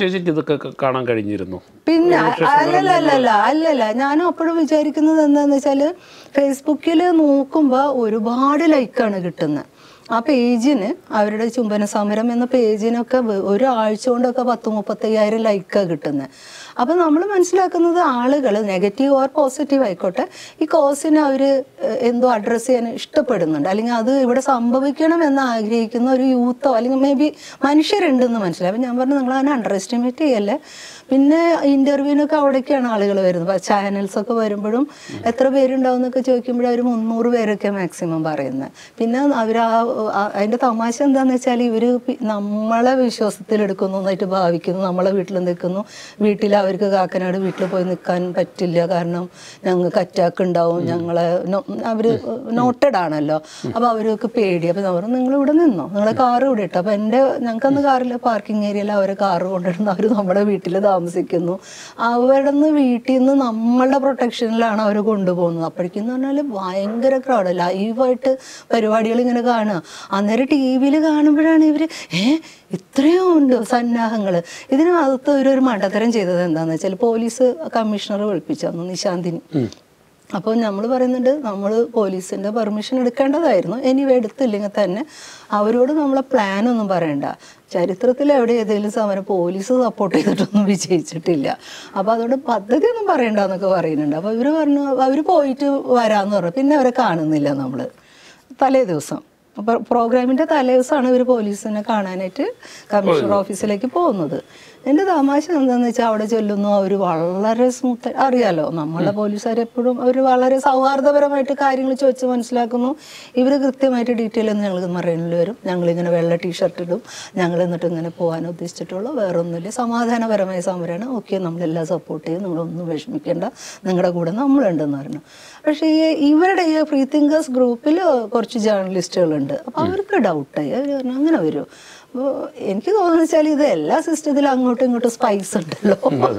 കാണാൻ കഴിഞ്ഞിരുന്നു. പിന്നെ അല്ലല്ല അല്ലല്ല ഞാനും അപ്പോഴും വിചാരിക്കുന്നത് എന്താന്ന് വെച്ചാല് ഫേസ്ബുക്കിൽ നോക്കുമ്പോൾ ഒരുപാട് ലൈക്കാണ് കിട്ടുന്നത്. ആ പേജിന് അവരുടെ ചുംബന സമരം എന്ന പേജിനൊക്കെ ഒരാഴ്ച കൊണ്ടൊക്കെ പത്ത് മുപ്പത്തയ്യായിരം ലൈക്കാണ് കിട്ടുന്നത്. അപ്പം നമ്മൾ മനസ്സിലാക്കുന്നത് ആളുകൾ നെഗറ്റീവ് ഓർ പോസിറ്റീവ് ആയിക്കോട്ടെ ഈ കോസിനെ അവർ എന്തോ അഡ്രസ്സ് ചെയ്യാൻ ഇഷ്ടപ്പെടുന്നുണ്ട്, അല്ലെങ്കിൽ അത് ഇവിടെ സംഭവിക്കണം എന്ന് ആഗ്രഹിക്കുന്ന ഒരു യൂത്തോ അല്ലെങ്കിൽ മേ ബി മനുഷ്യരുണ്ടെന്ന് മനസ്സിലായി. അപ്പം ഞാൻ പറഞ്ഞു, നിങ്ങൾ അതിനെ അണ്ടർ എസ്റ്റിമേറ്റ് ചെയ്യല്ലേ. പിന്നെ ഇൻ്റർവ്യൂവിനൊക്കെ അവിടേക്കാണ് ആളുകൾ വരുന്നത്. ചാനൽസൊക്കെ വരുമ്പോഴും എത്ര പേരുണ്ടാവും എന്നൊക്കെ ചോദിക്കുമ്പോഴും അവർ മുന്നൂറ് പേരൊക്കെ മാക്സിമം പറയുന്നത്. പിന്നെ അവർ ആ അതിൻ്റെ തമാശ എന്താണെന്ന് വെച്ചാൽ ഇവർ നമ്മളെ വിശ്വാസത്തിലെടുക്കുന്നു എന്നായിട്ട് ഭാവിക്കുന്നു, നമ്മളെ വീട്ടിൽ നിൽക്കുന്നു, വീട്ടിൽ അവർക്ക് കാക്കനാട് വീട്ടിൽ പോയി നിൽക്കാൻ പറ്റില്ല കാരണം ഞങ്ങൾക്ക് അറ്റാക്ക് ഉണ്ടാവും, ഞങ്ങളെ അവർ നോട്ടഡ് ആണല്ലോ. അപ്പോൾ അവർക്ക് പേടി. അപ്പോൾ അവർ നിങ്ങളിവിടെ നിന്നോ, നിങ്ങളെ കാറ് ഇവിടെ ഇട്ടു. അപ്പോൾ എൻ്റെ ഞങ്ങൾക്കന്ന് കാറിൽ പാർക്കിംഗ് ഏരിയയിൽ അവരെ കാറ് കൊണ്ടിരുന്നു, അവർ നമ്മുടെ വീട്ടിൽ താമസിക്കുന്നു. അവിടെ നിന്ന് വീട്ടിൽ നിന്ന് നമ്മളുടെ പ്രൊട്ടക്ഷനിലാണ് അവർ കൊണ്ടുപോകുന്നത്. അപ്പോഴേക്കെന്ന് പറഞ്ഞാൽ ഭയങ്കര ക്രൗഡ്, ലൈവായിട്ട് പരിപാടികൾ ഇങ്ങനെ കാണുക. അന്നേരം ടി വിയിൽ കാണുമ്പോഴാണ് ഇവർ ഏ ഇത്രയും ഉണ്ട് സന്നാഹങ്ങൾ. ഇതിനകത്ത് ഒരു ഒരു മണ്ടത്തരം ചെയ്തത് എന്താണെന്ന് വെച്ചാൽ പോലീസ് കമ്മീഷണർ വിളിപ്പിച്ചു തന്നു നിശാന്തിനി. അപ്പോൾ നമ്മൾ പറയുന്നുണ്ട് നമ്മൾ പോലീസിൻ്റെ പെർമിഷൻ എടുക്കേണ്ടതായിരുന്നു, എനിവേ എടുത്തില്ലെങ്കിൽ തന്നെ അവരോട് നമ്മളെ പ്ലാനൊന്നും പറയണ്ട. ചരിത്രത്തിൽ എവിടെ ഏതെങ്കിലും സമരം പോലീസ് സപ്പോർട്ട് ചെയ്തിട്ടൊന്നും വിജയിച്ചിട്ടില്ല, അപ്പോൾ അതുകൊണ്ട് പദ്ധതി ഒന്നും പറയണ്ടെന്നൊക്കെ പറയുന്നുണ്ട്. അപ്പോൾ ഇവർ പറഞ്ഞു അവർ പോയിട്ട് വരാമെന്ന് പറഞ്ഞു. പിന്നെ അവരെ കാണുന്നില്ല നമ്മൾ തലേ ദിവസം. അപ്പോൾ പ്രോഗ്രാമിൻ്റെ തലേ ദിവസമാണ് ഇവർ പോലീസിനെ കാണാനായിട്ട് കമ്മീഷണർ ഓഫീസിലേക്ക് പോകുന്നത്. എൻ്റെ തമാശ എന്താണെന്ന് വെച്ചാൽ അവിടെ ചെല്ലുന്നു, അവർ വളരെ സ്മൂത്ത്, അറിയാലോ നമ്മളുടെ പോലീസുകാർ എപ്പോഴും അവർ വളരെ സൗഹാർദ്ദപരമായിട്ട് കാര്യങ്ങൾ ചോദിച്ച് മനസ്സിലാക്കുന്നു. ഇവർ കൃത്യമായിട്ട് ഡീറ്റെയിൽ ഒന്നും ഞങ്ങൾക്ക് മറയിനിൽ വരും, ഞങ്ങളിങ്ങനെ വെള്ള ടീഷർട്ട് ഇടും, ഞങ്ങൾ എന്നിട്ട് ഇങ്ങനെ പോകാൻ ഉദ്ദേശിച്ചിട്ടുള്ളൂ, വേറൊന്നുമില്ല, സമാധാനപരമായ സമരമാണ്, ഓക്കെ നമ്മളെല്ലാം സപ്പോർട്ട് ചെയ്യും, നിങ്ങളൊന്നും വിഷമിക്കേണ്ട, നിങ്ങളുടെ കൂടെ നമ്മളുണ്ടെന്ന് പറഞ്ഞു. പക്ഷേ ഈ ഇവരുടെ ഈ ഫ്രീ തിങ്കേഴ്സ് ഗ്രൂപ്പിൽ കുറച്ച് ജേർണലിസ്റ്റുകളുണ്ട്. അപ്പോൾ അവർക്ക് ഡൗട്ടായി, അവർ പറഞ്ഞു അങ്ങനെ വരുമോ. അപ്പോൾ എനിക്ക് തോന്നുന്നു വെച്ചാൽ ഇത് എല്ലാ സിസ്റ്റത്തിലും അങ്ങോട്ടും ഇങ്ങോട്ടും സ്പൈസ് ഉണ്ടല്ലോ.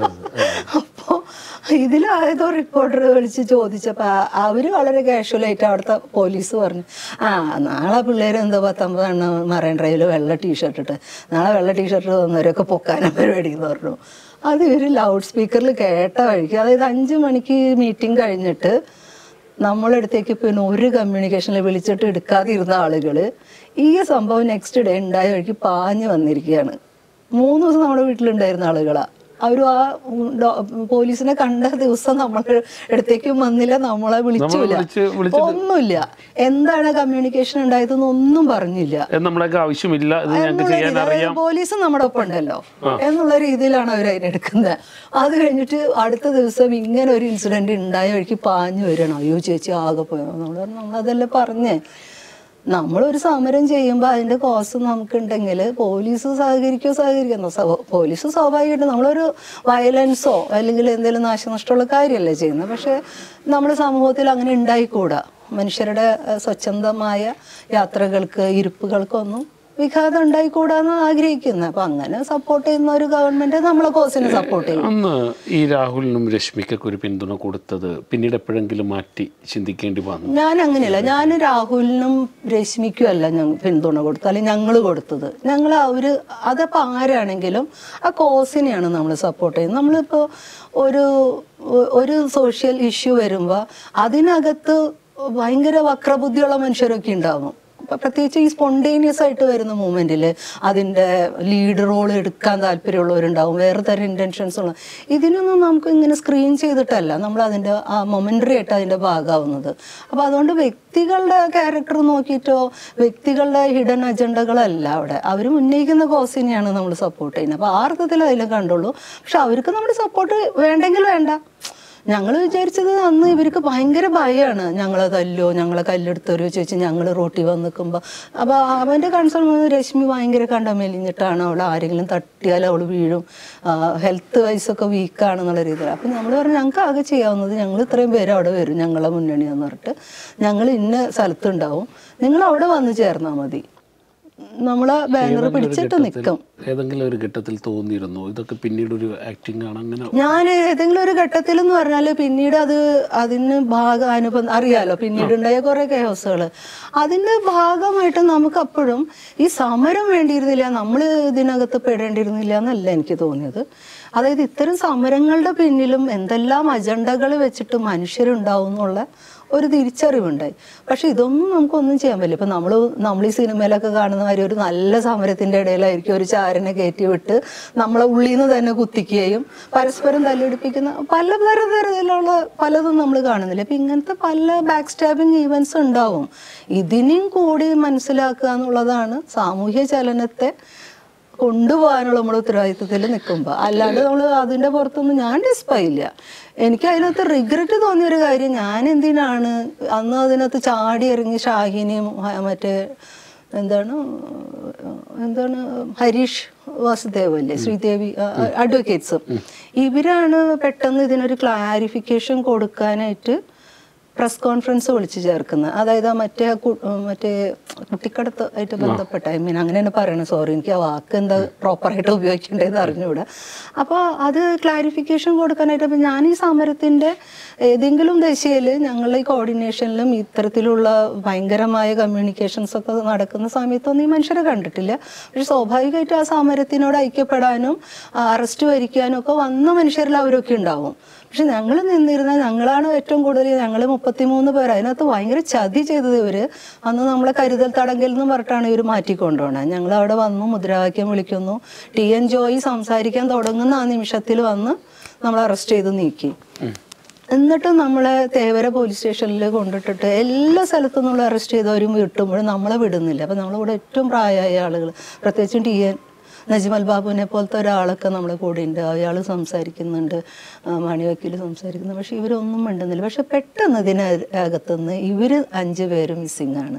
അപ്പോൾ ഇതിലായതോ റിപ്പോർട്ടർ വിളിച്ച് ചോദിച്ചപ്പോൾ അവർ വളരെ കാഷ്വലായിട്ട് അവിടുത്തെ പോലീസ് പറഞ്ഞു, ആ നാളെ പിള്ളേർ എന്തോ പത്തൊമ്പതെണ്ണം മറൈൻ ഡ്രൈവിൽ വെള്ള ടീഷർട്ട് ഇട്ട് നാളെ വെള്ള ടീഷർട്ട് തന്നവരൊക്കെ പൊക്കാന പരിപാടി എന്ന് പറഞ്ഞു. അത് ഇവർ ലൗഡ് സ്പീക്കറിൽ കേട്ട വഴിക്ക്, അതായത് അഞ്ച് മണിക്ക് മീറ്റിംഗ് കഴിഞ്ഞിട്ട് നമ്മളടുത്തേക്ക് പിന്നെ ഒരു കമ്മ്യൂണിക്കേഷനിൽ വിളിച്ചിട്ട് എടുക്കാതിരുന്ന ആളുകൾ ഈ സംഭവം നെക്സ്റ്റ് ഡേ ഉണ്ടായ വഴിക്ക് പാഞ്ഞ് വന്നിരിക്കുകയാണ്. മൂന്ന് ദിവസം നമ്മുടെ വീട്ടിലുണ്ടായിരുന്ന ആളുകളാണ്. അവരും ആ പോലീസിനെ കണ്ട ദിവസം നമ്മളെ അടുത്തേക്കും വന്നില്ല, നമ്മളെ വിളിച്ചില്ല, ഒന്നുമില്ല. എന്താണ് കമ്മ്യൂണിക്കേഷൻ ഉണ്ടായതെന്ന് ഒന്നും പറഞ്ഞില്ല. പോലീസ് നമ്മുടെ ഒപ്പം ഉണ്ടല്ലോ എന്നുള്ള രീതിയിലാണ് അവർ അതിനെടുക്കുന്നത്. അത് കഴിഞ്ഞിട്ട് അടുത്ത ദിവസം ഇങ്ങനെ ഒരു ഇൻസിഡന്റ് ഉണ്ടായ വഴിക്ക് പാഞ്ഞു വരണം, അയ്യോ ചേച്ചി ആകെ പോയോ. നമ്മൾ നമ്മളതെല്ലാം പറഞ്ഞേ. നമ്മളൊരു സമരം ചെയ്യുമ്പോൾ അതിൻ്റെ കോസ് നമുക്കുണ്ടെങ്കിൽ പോലീസ് സഹകരിക്കോ സഹകരിക്കുന്നോ പോലീസ് സ്വാഭാവികമായിട്ട് നമ്മളൊരു വയലൻസോ അല്ലെങ്കിൽ എന്തെങ്കിലും നാശനഷ്ടമുള്ള കാര്യമല്ലേ ചെയ്യുന്നത്. പക്ഷേ നമ്മുടെ സമൂഹത്തിൽ അങ്ങനെ ഉണ്ടായിക്കൂടാ. മനുഷ്യരുടെ സ്വച്ഛന്തമായ യാത്രകൾക്ക് ഇരിപ്പുകൾക്കൊന്നും വിഘാതം ഉണ്ടായിക്കൂടാന്ന് ആഗ്രഹിക്കുന്നത്. അപ്പം അങ്ങനെ സപ്പോർട്ട് ചെയ്യുന്ന ഒരു ഗവൺമെൻറ് നമ്മളെ കോസിനെ സപ്പോർട്ട് ചെയ്യും. അന്ന് ഈ രാഹുലിനും രശ്മിക്കൊക്കെ ഒരു പിന്തുണ കൊടുത്തത് പിന്നീട് എപ്പോഴെങ്കിലും മാറ്റി ചിന്തിക്കേണ്ടി വന്നു? ഞാൻ അങ്ങനെയല്ല. ഞാൻ രാഹുലിനും രശ്മിക്കും അല്ല ഞങ്ങൾ പിന്തുണ കൊടുത്തത്, അല്ലെങ്കിൽ ഞങ്ങൾ കൊടുത്തത്. ഞങ്ങൾ അവർ അതപ്പോൾ ആരാണെങ്കിലും ആ കോസിനെയാണ് നമ്മൾ സപ്പോർട്ട് ചെയ്യുന്നത്. നമ്മളിപ്പോൾ ഒരു ഒരു സോഷ്യൽ ഇഷ്യൂ വരുമ്പോൾ അതിനകത്ത് ഭയങ്കര വക്രബുദ്ധിയുള്ള മനുഷ്യരൊക്കെ ഉണ്ടാവും. പ്രത്യേകിച്ച് ഈ സ്പോണ്ടേനിയസ് ആയിട്ട് വരുന്ന മൂവ്മെൻറ്റിൽ അതിൻ്റെ ലീഡ് റോൾ എടുക്കാൻ താല്പര്യമുള്ളവരുണ്ടാവും, വേറെ തരം ഇൻറ്റൻഷൻസ് ഉള്ള. ഇതിനൊന്നും നമുക്ക് ഇങ്ങനെ സ്ക്രീൻ ചെയ്തിട്ടല്ല നമ്മൾ അതിൻ്റെ ആ മൊമെൻ്ററി ആയിട്ട് അതിൻ്റെ ഭാഗമാവുന്നത്. അപ്പോൾ അതുകൊണ്ട് വ്യക്തികളുടെ ക്യാരക്ടർ നോക്കിയിട്ടോ വ്യക്തികളുടെ ഹിഡൻ അജണ്ടകളല്ല അവിടെ. അവർ ഉന്നയിക്കുന്ന കോസിനെയാണ് നമ്മൾ സപ്പോർട്ട് ചെയ്യുന്നത്. അപ്പോൾ ആ അർത്ഥത്തിൽ അതിൽ കണ്ടുള്ളൂ. പക്ഷെ അവർക്ക് നമ്മുടെ സപ്പോർട്ട് വേണ്ടെങ്കിൽ വേണ്ട. ഞങ്ങൾ വിചാരിച്ചത് അന്ന് ഇവർക്ക് ഭയങ്കര ഭയമാണ്, ഞങ്ങളെ തല്ലോ ഞങ്ങളെ കല്ലെടുത്തവരോ ചോദിച്ച് ഞങ്ങൾ റോട്ടിൽ വന്ന് നിൽക്കുമ്പോൾ. അപ്പോൾ അവൻ്റെ കൺസേൺ രശ്മി ഭയങ്കര കണ്ട മെലിഞ്ഞിട്ടാണ്, അവൾ ആരെങ്കിലും തട്ടിയാൽ അവൾ വീഴും, ഹെൽത്ത് വൈസൊക്കെ വീക്കാണെന്നുള്ള രീതിയിൽ. അപ്പം നമ്മൾ പറഞ്ഞു ഞങ്ങൾക്ക് ആകെ ചെയ്യാവുന്നത് ഞങ്ങൾ ഇത്രയും പേര് അവിടെ വരും ഞങ്ങളെ മുന്നണിയെന്ന് പറഞ്ഞിട്ട് ഞങ്ങൾ ഇന്ന സ്ഥലത്തുണ്ടാവും, നിങ്ങൾ അവിടെ വന്ന് ചേർന്നാൽ മതി, നമ്മളെ ബാനർ പിടിച്ചിട്ട് നിൽക്കും. ഏതെങ്കിലും ഒരു ഘട്ടത്തിൽ തോന്നിയിരുന്നു ഇതൊക്കെ പിന്നീട് ഒരു ആക്ടിംഗ് ആണ് അങ്ങനെ? ഞാൻ ഏതെങ്കിലും ഒരു ഘട്ടത്തിൽ എന്ന് പറഞ്ഞാൽ പിന്നീട് അത് അതിന് ഭാഗം അനുബന്ധം അറിയാലോ, പിന്നീട് ഉണ്ടായ കുറേ കേസുകൾ അതിൻ്റെ ഭാഗമായിട്ട് നമുക്ക് അപ്പോഴും ഈ സമരം വേണ്ടിയിരുന്നില്ല, നമ്മൾ ഇതിനകത്ത് പെടേണ്ടിയിരുന്നില്ല എന്നല്ല എനിക്ക് തോന്നിയത്. അതായത് ഇത്തരം സമരങ്ങളുടെ പിന്നിലും എന്തെല്ലാം അജണ്ടകൾ വെച്ചിട്ട് മനുഷ്യരുണ്ടാവും എന്നുള്ള ഒരു തിരിച്ചറിവുണ്ടായി. പക്ഷെ ഇതൊന്നും നമുക്കൊന്നും ചെയ്യാൻ പറ്റില്ല. ഇപ്പം നമ്മൾ നമ്മൾ ഈ സിനിമയിലൊക്കെ കാണുന്ന മാതിരി ഒരു നല്ല സമരത്തിൻ്റെ ഇടയിലായിരിക്കും ഒരു ചാരനെ കയറ്റി വിട്ട് നമ്മളെ ഉള്ളിൽ നിന്ന് തന്നെ കുത്തിക്കുകയും പരസ്പരം തല്ലിടിപ്പിക്കുന്ന പല തരത്തിലുള്ള പലതും നമ്മൾ കാണുന്നില്ല. അപ്പം ഇങ്ങനത്തെ പല ബാക്ക് സ്റ്റാബിങ് ഈവൻസ് ഉണ്ടാവും. ഇതിനെയും കൂടി മനസ്സിലാക്കുക എന്നുള്ളതാണ് സാമൂഹ്യ ചലനത്തെ കൊണ്ടുപോകാനുള്ള നമ്മുടെ ഉത്തരവാദിത്വത്തിൽ നിൽക്കുമ്പോൾ. അല്ലാണ്ട് നമ്മൾ അതിൻ്റെ പുറത്തൊന്നും ഞാൻ ഡിസ്പൈല്ല. എനിക്ക് അതിനകത്ത് റിഗ്രറ്റ് തോന്നിയൊരു കാര്യം, ഞാൻ എന്തിനാണ് അന്ന് അതിനകത്ത് ചാടി ഇറങ്ങി ഷാഹിനിയും മറ്റേ എന്താണ് എന്താണ് ഹരീഷ് വാസുദേവ് അല്ലേ, ശ്രീദേവി അഡ്വക്കേറ്റ്സും ഇവരാണ് പെട്ടെന്ന് ഇതിനൊരു ക്ലാരിഫിക്കേഷൻ കൊടുക്കാനായിട്ട് പ്രസ് കോൺഫറൻസ് വിളിച്ച് ചേർക്കുന്നത്. അതായത് ആ മറ്റേ മറ്റേ കുട്ടിക്കടത്ത് ആയിട്ട് ബന്ധപ്പെട്ട ഐ മീൻ അങ്ങനെ തന്നെ പറയണം, സോറി എനിക്ക് ആ വാക്ക് എന്താ പ്രോപ്പറായിട്ട് ഉപയോഗിക്കേണ്ടതെന്ന് അറിഞ്ഞുകൂടാ. അപ്പോൾ അത് ക്ലാരിഫിക്കേഷൻ കൊടുക്കാനായിട്ട് അപ്പം ഞാൻ ഈ സമരത്തിൻ്റെ ഏതെങ്കിലും ദിശയിൽ ഞങ്ങളുടെ ഈ കോർഡിനേഷനിലും ഇത്തരത്തിലുള്ള ഭയങ്കരമായ കമ്മ്യൂണിക്കേഷൻസ് ഒക്കെ നടക്കുന്ന സമയത്തൊന്നും ഈ മനുഷ്യരെ കണ്ടിട്ടില്ല. പക്ഷെ സ്വാഭാവികമായിട്ടും ആ സമരത്തിനോട് ഐക്യപ്പെടാനും അറസ്റ്റ് വരിക്കാനും ഒക്കെ വന്ന മനുഷ്യരിൽ അവരൊക്കെ ഉണ്ടാവും. പക്ഷെ ഞങ്ങൾ നിന്നിരുന്ന ഞങ്ങളാണ് ഏറ്റവും കൂടുതൽ, ഞങ്ങൾ മുപ്പത്തിമൂന്ന് പേർ. അതിനകത്ത് ഭയങ്കര ചതി ചെയ്തത് ഇവർ അന്ന് നമ്മളെ കരുതൽ തടങ്കൽ എന്ന് പറഞ്ഞിട്ടാണ് ഇവർ മാറ്റിക്കൊണ്ടുപോകണത്. ഞങ്ങൾ അവിടെ വന്നു, മുദ്രാവാക്യം വിളിക്കുന്നു, ടി എൻ ജോയി സംസാരിക്കാൻ തുടങ്ങുന്ന ആ നിമിഷത്തിൽ വന്ന് നമ്മൾ അറസ്റ്റ് ചെയ്ത് നീക്കി. എന്നിട്ട് നമ്മളെ തേവര പോലീസ് സ്റ്റേഷനിൽ കൊണ്ടിട്ടിട്ട് എല്ലാ സ്ഥലത്തു നിന്നുള്ള അറസ്റ്റ് ചെയ്തവരും വിട്ടുമ്പോഴും നമ്മളെ വിടുന്നില്ല. അപ്പം നമ്മളിവിടെ ഏറ്റവും പ്രായമായ ആളുകൾ, പ്രത്യേകിച്ചും ടി എൻ നജ്മൽ ബാബുവിനെ പോലത്തെ ഒരാളൊക്കെ നമ്മുടെ കൂടെ ഉണ്ട്. അയാൾ സംസാരിക്കുന്നുണ്ട്, മണി വക്കീൽ സംസാരിക്കുന്നു. പക്ഷെ ഇവരൊന്നും മിണ്ടുന്നില്ല. പക്ഷെ പെട്ടെന്ന് ഇതിനകത്തുനിന്ന് ഇവർ അഞ്ച് പേരും മിസ്സിങ് ആണ്.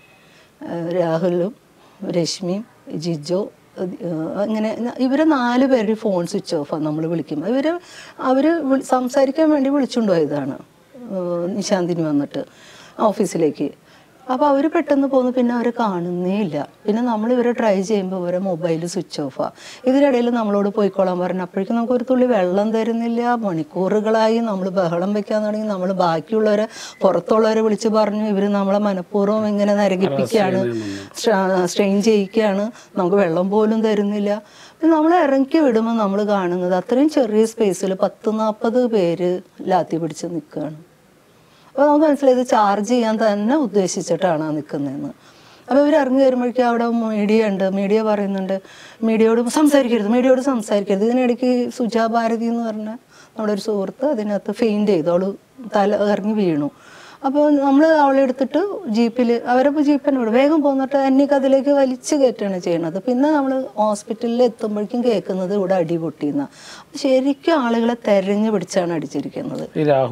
രാഹുലും രശ്മിയും ജിജോ അങ്ങനെ ഇവരെ നാല് പേരുടെ ഫോൺ സ്വിച്ച് ഓഫാണ് നമ്മൾ വിളിക്കുമ്പോൾ. ഇവർ അവർ സംസാരിക്കാൻ വേണ്ടി വിളിച്ചുകൊണ്ട് പോയതാണ് നിശാന്തിന് വന്നിട്ട് ഓഫീസിലേക്ക്. അപ്പോൾ അവർ പെട്ടെന്ന് പോന്നു, പിന്നെ അവരെ കാണുന്നേ ഇല്ല. പിന്നെ നമ്മൾ ഇവരെ ട്രൈ ചെയ്യുമ്പോൾ ഇവരെ മൊബൈൽ സ്വിച്ച് ഓഫാണ്. ഇതിനിടയിൽ നമ്മളോട് പോയിക്കോളാൻ പറഞ്ഞു. അപ്പോഴേക്കും നമുക്കൊരു തുള്ളി വെള്ളം തരുന്നില്ല. മണിക്കൂറുകളായി നമ്മൾ ബഹളം വെക്കാൻ തുടങ്ങി. നമ്മൾ ബാക്കിയുള്ളവരെ പുറത്തുള്ളവരെ വിളിച്ച് പറഞ്ഞു ഇവർ നമ്മളെ മനഃപൂർവ്വം ഇങ്ങനെ നരകിപ്പിക്കുകയാണ്, സ്ട്രെയിൻ ചെയ്യിക്കുകയാണ്, നമുക്ക് വെള്ളം പോലും തരുന്നില്ല. നമ്മൾ ഇറക്കി വിടുമ്പോൾ നമ്മൾ കാണുന്നത് അത്രയും ചെറിയ സ്പേസിൽ പത്ത് നാൽപ്പത് പേര് ലാത്തി പിടിച്ച് നിൽക്കുകയാണ്. അപ്പോൾ നമുക്ക് മനസ്സിലായത് ചാർജ് ചെയ്യാൻ തന്നെ ഉദ്ദേശിച്ചിട്ടാണ് നിൽക്കുന്നതെന്ന്. അപ്പോൾ ഇവർ ഇറങ്ങി വരുമ്പോഴേക്കും അവിടെ മീഡിയ ഉണ്ട്. മീഡിയ പറയുന്നുണ്ട് മീഡിയയോട് സംസാരിക്കരുത്, മീഡിയയോട് സംസാരിക്കരുത്. ഇതിനിടയ്ക്ക് സുജാ ഭാരതി എന്ന് പറഞ്ഞ നമ്മുടെ ഒരു സുഹൃത്ത് അതിനകത്ത് ഫെയിൻറ്റ് ചെയ്തു, അവൾ തല ഇറങ്ങി വീണു. അപ്പോൾ നമ്മൾ അവളെ എടുത്തിട്ട് ജീപ്പിൽ അവരപ്പോൾ ജീപ്പിനോട് വേഗം പോന്നിട്ട് എനിക്ക് അതിലേക്ക് വലിച്ചു കയറ്റുകയാണ് ചെയ്യണത്. പിന്നെ നമ്മൾ ഹോസ്പിറ്റലിൽ എത്തുമ്പോഴേക്കും കേൾക്കുന്നത് ഇവിടെ അടി പൊട്ടിയെന്ന. ശരിക്കും ആളുകളെ തെരഞ്ഞു പിടിച്ചാണ് അടിച്ചിരിക്കുന്നത്.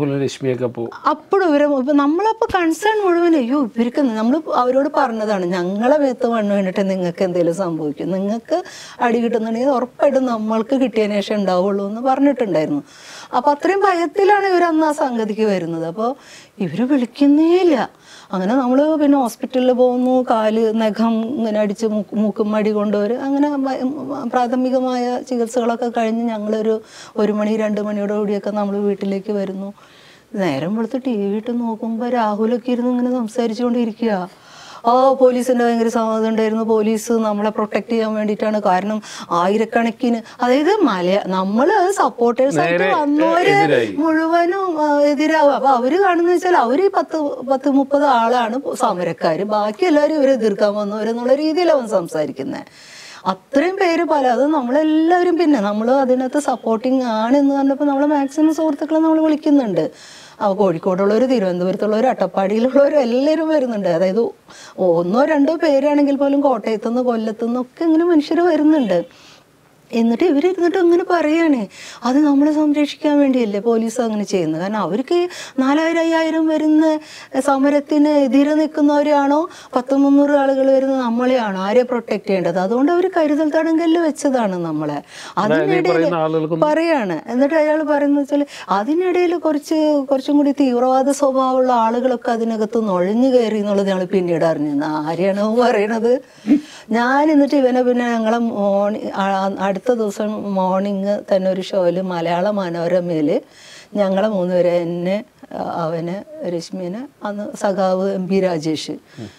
അപ്പോഴും ഇവരെ ഇപ്പം നമ്മളപ്പോൾ കൺസേൺ മുഴുവൻ അയ്യോ ഇവർക്ക് നമ്മൾ അവരോട് പറഞ്ഞതാണ് ഞങ്ങളെ മേത്ത് മണ്ണ് വേണ്ടിയിട്ട് നിങ്ങൾക്ക് എന്തെങ്കിലും സംഭവിക്കും, നിങ്ങൾക്ക് അടി കിട്ടുന്നുണ്ടെങ്കിൽ ഉറപ്പായിട്ടും നമ്മൾക്ക് കിട്ടിയതിന് ശേഷം ഉണ്ടാവുള്ളൂ എന്ന് പറഞ്ഞിട്ടുണ്ടായിരുന്നു. അപ്പോൾ അത്രയും ഭയത്തിലാണ് ഇവർ അന്ന് ആ സംഗതിക്ക് വരുന്നത്. അപ്പോൾ ഇവർ വിളിക്കുന്നേ ഇല്ല. അങ്ങനെ നമ്മൾ പിന്നെ ഹോസ്പിറ്റലിൽ പോകുന്നു, കാല് നഖം ഇങ്ങനെ അടിച്ച് മൂക്ക് മൂക്കും മടി കൊണ്ടുവരും. അങ്ങനെ പ്രാഥമികമായ ചികിത്സകളൊക്കെ കഴിഞ്ഞ് ഞങ്ങളൊരു ഒരു മണി രണ്ട് മണിയോട് കൂടിയൊക്കെ നമ്മൾ വീട്ടിലേക്ക് വരുന്നു. നേരം വെളുത്ത് ടി വി ഇട്ട് നോക്കുമ്പോൾ രാഹുലൊക്കെ ഇരുന്ന് ഇങ്ങനെ സംസാരിച്ചുകൊണ്ടിരിക്കുക. ആ പോലീസിൻ്റെ ഭയങ്കര സമ്മതം ഉണ്ടായിരുന്നു, പോലീസ് നമ്മളെ പ്രൊട്ടക്ട് ചെയ്യാൻ വേണ്ടിയിട്ടാണ്. കാരണം ആയിരക്കണക്കിന് അതായത് മലയ നമ്മൾ സപ്പോർട്ടേഴ്സായിട്ട് വന്നവര് മുഴുവനും എതിരാവും. അപ്പൊ അവര് കാണുന്ന വെച്ചാൽ അവര് പത്ത് പത്ത് മുപ്പത് ആളാണ് സമരക്കാര്, ബാക്കി എല്ലാവരും ഇവരെ എതിർക്കാൻ വന്നവരെന്നുള്ള രീതിയിലാണ് സംസാരിക്കുന്നത്. അത്രയും പേര് പല അത് നമ്മളെല്ലാവരും പിന്നെ നമ്മൾ അതിനകത്ത് സപ്പോർട്ടിങ് ആണ് എന്ന് പറഞ്ഞപ്പോൾ നമ്മൾ മാക്സിമം സുഹൃത്തുക്കളെ നമ്മൾ വിളിക്കുന്നുണ്ട്. അപ്പോൾ കോഴിക്കോടുള്ളവർ, തിരുവനന്തപുരത്തുള്ളവർ, അട്ടപ്പാടിയിലുള്ളവർ എല്ലാവരും വരുന്നുണ്ട്. അതായത് ഒന്നോ രണ്ടോ പേരാണെങ്കിൽ പോലും കോട്ടയത്തുനിന്ന് കൊല്ലത്തുനിന്നൊക്കെ ഇങ്ങനെ മനുഷ്യർ വരുന്നുണ്ട്. എന്നിട്ട് ഇവരിരുന്നിട്ട് അങ്ങനെ പറയുകയാണ് അത് നമ്മളെ സംരക്ഷിക്കാൻ വേണ്ടിയല്ലേ പോലീസ് അങ്ങനെ ചെയ്യുന്നത്. കാരണം അവർക്ക് നാലായിരം അയ്യായിരം വരുന്ന സമരത്തിന് എതിരെ നിൽക്കുന്നവരാണോ പത്ത് മുന്നൂറ് ആളുകൾ വരുന്ന നമ്മളെയാണോ ആരെ പ്രൊട്ടക്ട് ചെയ്യേണ്ടത്? അതുകൊണ്ട് അവർ കരുതൽ തടങ്കലിൽ വെച്ചതാണ് നമ്മളെ. അതിനിടയിൽ പറയാണ്. എന്നിട്ട് അയാൾ പറയുന്നത് വെച്ചാൽ അതിനിടയിൽ കുറച്ച് കുറച്ചും കൂടി തീവ്രവാദ സ്വഭാവമുള്ള ആളുകളൊക്കെ അതിനകത്ത് നുഴഞ്ഞു കയറി എന്നുള്ളത് ഞങ്ങൾ പിന്നീട് അറിഞ്ഞു. ആരെയാണോ പറയണത്? ഞാൻ എന്നിട്ട് ഇവനെ പിന്നെ ഞങ്ങളെ മോർണിംഗ് അടുത്ത ദിവസം മോർണിംഗ് തന്നെ ഒരു ഷോയിൽ മലയാള മനോരമയിൽ ഞങ്ങളെ മൂന്ന് പേരെ, എന്നെ, അവന്, രശ്മിനെ, അന്ന് സഖാവ് എം പി രാജേഷ്,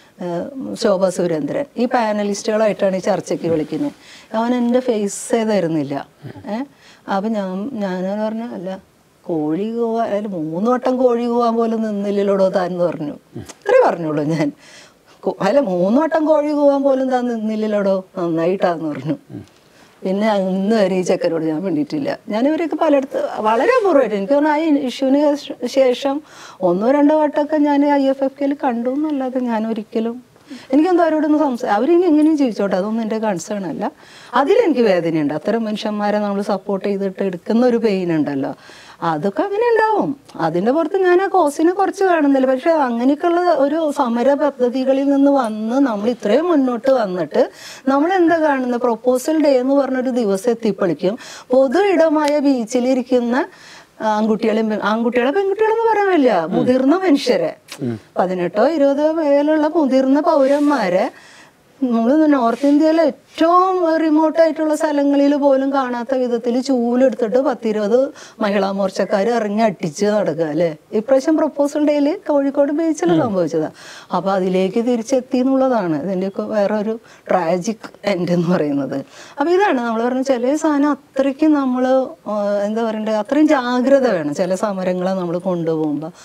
ശോഭ സുരേന്ദ്രൻ, ഈ പാനലിസ്റ്റുകളായിട്ടാണ് ഈ ചർച്ചയ്ക്ക് വിളിക്കുന്നത്. അവൻ എൻ്റെ ഫേസ് തരുന്നില്ല. ഏഹ് അപ്പം ഞാൻ ഞാനെന്ന് പറഞ്ഞ അല്ല കോഴി കൂവാൻ അതിൽ മൂന്ന് വട്ടം കോഴി കൂവാൻ പോലും നിന്നില്ലല്ലോടോ താൻ എന്ന് പറഞ്ഞു. ഇത്രേ പറഞ്ഞുള്ളൂ ഞാൻ. അല്ല മൂന്ന് വട്ടം കോഴി കൂവാൻ പോലും താൻ നിന്നില്ലല്ലോടോ, നന്നായിട്ടാന്ന് പറഞ്ഞു. പിന്നെ ഇന്ന് വരെ ഈ ചെക്കനോട് ഞാൻ വേണ്ടിയിട്ടില്ല. ഞാനിവരൊക്കെ പലയിടത്ത് വളരെ അപൂർവമായിട്ട് എനിക്ക് പറഞ്ഞാൽ ആ ഇഷ്യൂവിന് ശേഷം ഒന്നോ രണ്ടോ വട്ടമൊക്കെ ഞാൻ ഐ എഫ് എഫ് കെയിൽ കണ്ടു എന്നല്ലാതെ ഞാൻ ഒരിക്കലും എനിക്കെന്തോ അവരോടൊന്ന് സംസാരിക്കും. അവരിനി എങ്ങനെയും ജീവിച്ചോട്ടെ, അതൊന്നും എൻ്റെ കൺസേൺ അല്ല. അതിലെനിക്ക് വേദനയുണ്ട്. അത്തരം മനുഷ്യന്മാരെ നമ്മൾ സപ്പോർട്ട് ചെയ്തിട്ട് എടുക്കുന്ന ഒരു പെയിൻ ഉണ്ടല്ലോ, അതൊക്കെ അങ്ങനെ ഉണ്ടാവും. അതിൻ്റെ പുറത്ത് ഞാൻ ആ കോസിനെ കുറച്ച് കാണുന്നില്ല. പക്ഷെ അങ്ങനെയൊക്കെയുള്ള ഒരു സമര പദ്ധതികളിൽ നിന്ന് വന്ന് നമ്മൾ ഇത്രയും മുന്നോട്ട് വന്നിട്ട് നമ്മൾ എന്താ കാണുന്നത്? പ്രൊപ്പോസൽ ഡേ എന്ന് പറഞ്ഞൊരു ദിവസം എത്തിപ്പളിക്കും പൊതു ഇടമായ ബീച്ചിലിരിക്കുന്ന ആൺകുട്ടികളെയും ആൺകുട്ടികളെ പെൺകുട്ടികളെന്ന് പറയാനില്ല, മുതിർന്ന മനുഷ്യരെ, പതിനെട്ടോ ഇരുപതോ മേലുള്ള മുതിർന്ന പൗരന്മാരെ നമ്മൾ നോർത്ത് ഇന്ത്യയിലെ ഏറ്റവും റിമോട്ടായിട്ടുള്ള സ്ഥലങ്ങളിൽ പോലും കാണാത്ത വിധത്തിൽ ചൂലെടുത്തിട്ട് പത്തിരുപത് മഹിളാ മോർച്ചക്കാർ ഇറങ്ങി അടിച്ച് നടക്കുക അല്ലേ. ഇപ്രാവശ്യം പ്രൊപ്പോസൽ ഡേയിൽ കോഴിക്കോട് ബീച്ചിൽ സംഭവിച്ചതാണ്. അപ്പോൾ അതിലേക്ക് തിരിച്ചെത്തി എന്നുള്ളതാണ് ഇതിൻ്റെയൊക്കെ വേറെ ഒരു ട്രാജിക് എൻഡ് എന്ന് പറയുന്നത്. അപ്പോൾ ഇതാണ് നമ്മൾ പറഞ്ഞ ചില സാധനം അത്രയ്ക്ക് നമ്മൾ എന്താ പറയണ്ടേ, അത്രയും ജാഗ്രത വേണം ചില സമരങ്ങളെ നമ്മൾ കൊണ്ടുപോകുമ്പോൾ.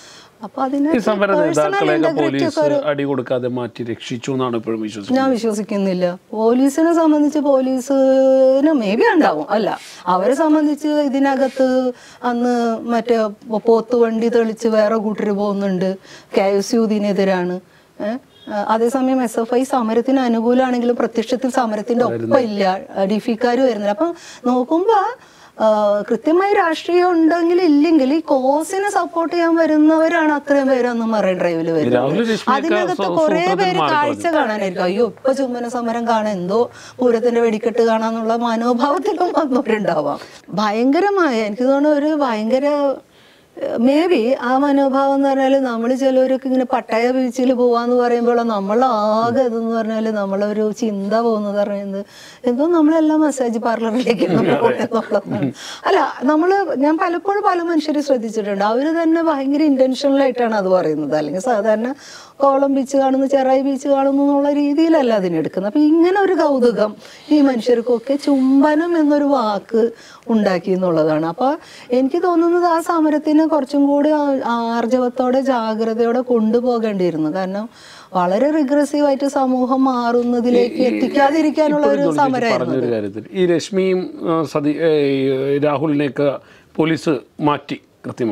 ഞാൻ വിശ്വസിക്കുന്നില്ല. പോലീസിനെ സംബന്ധിച്ച് പോലീസിന് മേ ബി ഉണ്ടാവും, അല്ല അവരെ സംബന്ധിച്ച് ഇതിനകത്ത് അന്ന് മറ്റേ പോത്തുവണ്ടി തെളിച്ച് വേറെ കൂട്ടർ പോകുന്നുണ്ട്, കെ എസ് യു ഇതിനെതിരാണ്. ഏഹ് അതേസമയം എസ് എഫ് ഐ സമരത്തിന് അനുകൂലമാണെങ്കിലും പ്രത്യക്ഷത്തിൽ സമരത്തിന്റെ ഒപ്പം ഇല്ല, ഡിഫിക്കാർ വരുന്നില്ല. അപ്പം നോക്കുമ്പോ കൃത്യമായി രാഷ്ട്രീയം ഉണ്ടെങ്കിൽ ഇല്ലെങ്കിൽ ഈ കോസിനെ സപ്പോർട്ട് ചെയ്യാൻ വരുന്നവരാണ് അത്രയും പേരൊന്ന് മറൈൻ ഡ്രൈവിൽ വരുന്നത്. അതിനകത്ത് കുറെ പേര് കാഴ്ച കാണാനായിരിക്കും, അയ്യോ ഇപ്പൊ ചുംബന സമരം കാണാൻ, എന്തോ പൂരത്തിന്റെ വെടിക്കെട്ട് കാണാന്നുള്ള മനോഭാവത്തിലും വന്നവരുണ്ടാവാം. ഭയങ്കരമായ എനിക്ക് തോന്നുന്നു ഒരു ഭയങ്കര മേ ബി ആ മനോഭാവം എന്ന് പറഞ്ഞാൽ നമ്മൾ ചിലവരൊക്കെ ഇങ്ങനെ പട്ടായ ബീച്ചിൽ പോവാന്ന് പറയുമ്പോൾ നമ്മളാകെ ഇതെന്ന് പറഞ്ഞാൽ നമ്മളൊരു ചിന്ത പോകുന്നത് പറയുന്നത് എന്തോ നമ്മളെല്ലാം മസാജ് പാർലറിലേക്ക് പോകുന്നുള്ളതാണ്. അല്ല നമ്മൾ ഞാൻ പലപ്പോഴും പല മനുഷ്യരെ ശ്രദ്ധിച്ചിട്ടുണ്ട്, അവർ തന്നെ ഭയങ്കര ഇന്റൻഷണലായിട്ടാണ് അത് പറയുന്നത്. അല്ലെങ്കിൽ സാധാരണ കോളം ബീച്ച് കാണുന്നു, ചെറായി ബീച്ച് കാണുന്നു എന്നുള്ള രീതിയിലല്ല അതിനെടുക്കുന്നത്. അപ്പം ഇങ്ങനെ ഒരു കൗതുകം ഈ മനുഷ്യർക്കൊക്കെ ചുംബനം എന്നൊരു വാക്ക് ഉണ്ടാക്കി എന്നുള്ളതാണ്. അപ്പോൾ എനിക്ക് തോന്നുന്നത് ആ സമരത്തിന് കുറച്ചും കൂടി ആർജവത്തോടെ ജാഗ്രതയോടെ കൊണ്ടുപോകേണ്ടിയിരുന്നു. കാരണം വളരെ റിഗ്രസീവായിട്ട് സമൂഹം മാറുന്നതിലേക്ക് എത്തിക്കാതിരിക്കാനുള്ള ഒരു സമരമായിരുന്നു. ഈ രശ്മിയും സതി രാഹുലിനെയൊക്കെ പോലീസ് മാറ്റി കൃത്യമായിട്ട്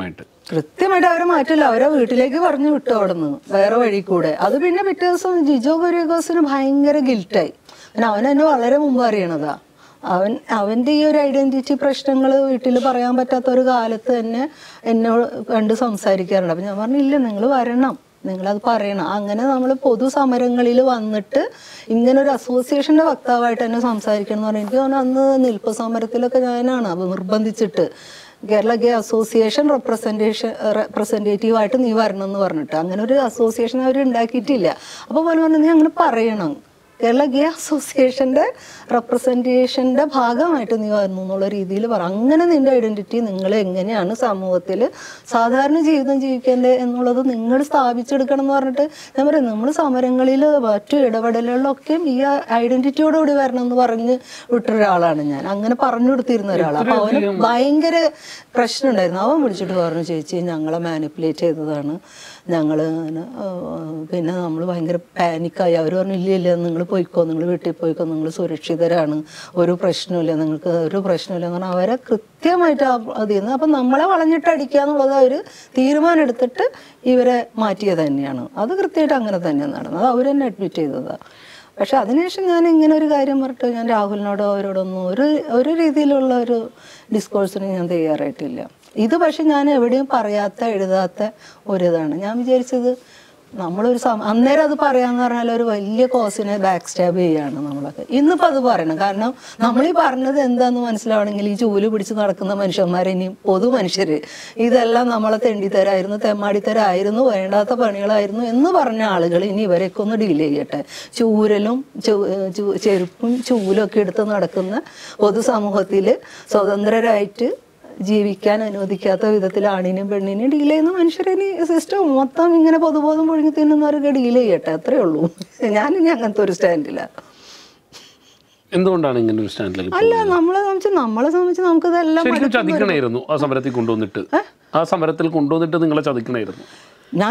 കൃത്യമായിട്ട് അവരെ മാറ്റില്ല, അവരെ വീട്ടിലേക്ക് പറഞ്ഞു വിട്ടു അവിടെ നിന്ന് വേറെ വഴി കൂടെ. അത് പിന്നെ പിറ്റേ ദിവസം ജിജോ കുര്യാക്കോസിന് ഭയങ്കര ഗിൽറ്റായി. പിന്നെ അവൻ എന്നെ വളരെ മുമ്പ് അറിയണതാ. അവൻ അവൻ്റെ ഈ ഒരു ഐഡൻറ്റിറ്റി പ്രശ്നങ്ങൾ വീട്ടിൽ പറയാൻ പറ്റാത്ത ഒരു കാലത്ത് തന്നെ എന്നോട് കണ്ട് സംസാരിക്കാറുണ്ട്. അപ്പം ഞാൻ പറഞ്ഞു ഇല്ല, നിങ്ങൾ വരണം, നിങ്ങളത് പറയണം. അങ്ങനെ നമ്മൾ പൊതുസമരങ്ങളിൽ വന്നിട്ട് ഇങ്ങനെ ഒരു അസോസിയേഷൻ്റെ വക്താവായിട്ട് തന്നെ സംസാരിക്കണം എന്ന് പറഞ്ഞാൽ എനിക്ക് തോന്നുന്നു അന്ന് നിൽപ്പ് സമരത്തിലൊക്കെ ഞാനാണ് അത് നിർബന്ധിച്ചിട്ട് കേരള ഗേ അസോസിയേഷൻ റെപ്രസെൻറ്റേഷൻ റെപ്രസെൻറ്റേറ്റീവായിട്ട് നീ വരണം എന്ന് പറഞ്ഞിട്ട് അങ്ങനെ ഒരു അസോസിയേഷൻ അവർ ഉണ്ടാക്കിയിട്ടില്ല. അപ്പോൾ പോലെ പറഞ്ഞു നീ അങ്ങനെ പറയണം, കേരള ഗേ അസോസിയേഷൻ്റെ റെപ്രസെൻറ്റേഷൻ്റെ ഭാഗമായിട്ട് നീ വരുന്നു എന്നുള്ള രീതിയിൽ പറ. അങ്ങനെ നിൻ്റെ ഐഡൻറ്റിറ്റി നിങ്ങൾ എങ്ങനെയാണ് സമൂഹത്തിൽ സാധാരണ ജീവിതം ജീവിക്കേണ്ടത് എന്നുള്ളത് നിങ്ങൾ സ്ഥാപിച്ചെടുക്കണം എന്ന് പറഞ്ഞിട്ട് ഞാൻ പറയും. നമ്മൾ സമരങ്ങളിൽ മറ്റു ഇടപെടലുകളിലൊക്കെയും ഈ ഐഡൻറ്റിറ്റിയോടുകൂടി വരണം എന്ന് പറഞ്ഞ് വിട്ടൊരാളാണ് ഞാൻ. അങ്ങനെ പറഞ്ഞു കൊടുത്തിരുന്ന ഒരാളാണ്. അപ്പോൾ അവന് ഭയങ്കര പ്രശ്നം ഉണ്ടായിരുന്നു. അവൻ വിളിച്ചിട്ട് പറഞ്ഞു ചേച്ചി ഞങ്ങളെ മാനിപ്പുലേറ്റ് ചെയ്തതാണ്, ഞങ്ങൾ പിന്നെ നമ്മൾ ഭയങ്കര പാനിക്കായി. അവർ പറഞ്ഞു ഇല്ല ഇല്ല നിങ്ങൾ പോയിക്കോ, നിങ്ങൾ വീട്ടിൽ പോയിക്കോ, നിങ്ങൾ സുരക്ഷിതരാണ്, ഒരു പ്രശ്നമില്ല, നിങ്ങൾക്ക് ഒരു പ്രശ്നമില്ല എന്ന് പറഞ്ഞാൽ അവരെ കൃത്യമായിട്ട് അതിൽ നിന്ന് അപ്പം നമ്മളെ വളഞ്ഞിട്ട് അടിക്കുക എന്നുള്ളത് അവർ തീരുമാനം എടുത്തിട്ട് ഇവരെ മാറ്റിയത് തന്നെയാണ്. അത് കൃത്യമായിട്ട് അങ്ങനെ തന്നെയാണ് നടന്നത്. അത് അവർ തന്നെ അഡ്മിറ്റ് ചെയ്തതാണ്. പക്ഷെ അതിനുശേഷം ഞാൻ ഇങ്ങനെ ഒരു കാര്യം പറഞ്ഞിട്ട് ഞാൻ രാഹുലിനോടോ അവരോടൊന്നും ഒരു ഒരു രീതിയിലുള്ള ഒരു ഡിസ്കോഴ്സിന് ഞാൻ തയ്യാറായിട്ടില്ല. ഇത് പക്ഷെ ഞാൻ എവിടെയും പറയാത്ത എഴുതാത്ത ഒരിതാണ്. ഞാൻ വിചാരിച്ചത് നമ്മളൊരു സം അന്നേരം അത് പറയാന്ന് പറഞ്ഞാൽ ഒരു വലിയ കോസിനെ ബാക്ക് സ്റ്റാബ് ചെയ്യാണ് നമ്മളൊക്കെ. ഇന്നിപ്പോൾ അത് പറയണം. കാരണം നമ്മളീ പറഞ്ഞത് എന്താന്ന് മനസ്സിലാവണമെങ്കിൽ ഈ ചൂല് പിടിച്ച് നടക്കുന്ന മനുഷ്യന്മാരെ ഇനി പൊതു മനുഷ്യർ ഇതെല്ലാം നമ്മളെ തെണ്ടിത്തരായിരുന്നു, തെമ്മാടിത്തരായിരുന്നു, വേണ്ടാത്ത പണികളായിരുന്നു എന്ന് പറഞ്ഞ ആളുകൾ ഇനി ഇവരെയൊക്കെ ഒന്ന് ഡീൽ ചെയ്യട്ടെ. ചൂരലും ചെരുപ്പും ചൂലും ഒക്കെ എടുത്ത് നടക്കുന്ന പൊതുസമൂഹത്തിൽ സ്വതന്ത്രരായിട്ട് ജീവിക്കാൻ അനുവദിക്കാത്ത വിധത്തിൽ ആണിനും പെണ്ണിനും ഡീൽ ചെയ്യുന്ന മനുഷ്യരിനി സിസ്റ്റം മൊത്തം ഇങ്ങനെ പൊതുബോധം പൊഴുങ്ങി തിന്നുന്നവരൊക്കെ ഡീൽ ചെയ്യട്ടെ, അത്രേ ഉള്ളൂ. ഞാനിനി അങ്ങനത്തെ ഒരു സ്റ്റാൻഡില്ല. എന്തുകൊണ്ടാണ് ഇങ്ങനെ ഒരു സ്റ്റാൻഡിലേക്ക്? അല്ല, നമ്മളെ സംബന്ധിച്ച് നമ്മളെ സംബന്ധിച്ച് നമുക്കിതെല്ലാം ചതിക്കണായിരുന്നു. ആ സമരത്തിൽ കൊണ്ടുവന്നിട്ട് ആ സമരത്തിൽ കൊണ്ടുവന്നിട്ട് നിങ്ങളെ ചതിക്കണായിരുന്നു. ഞാൻ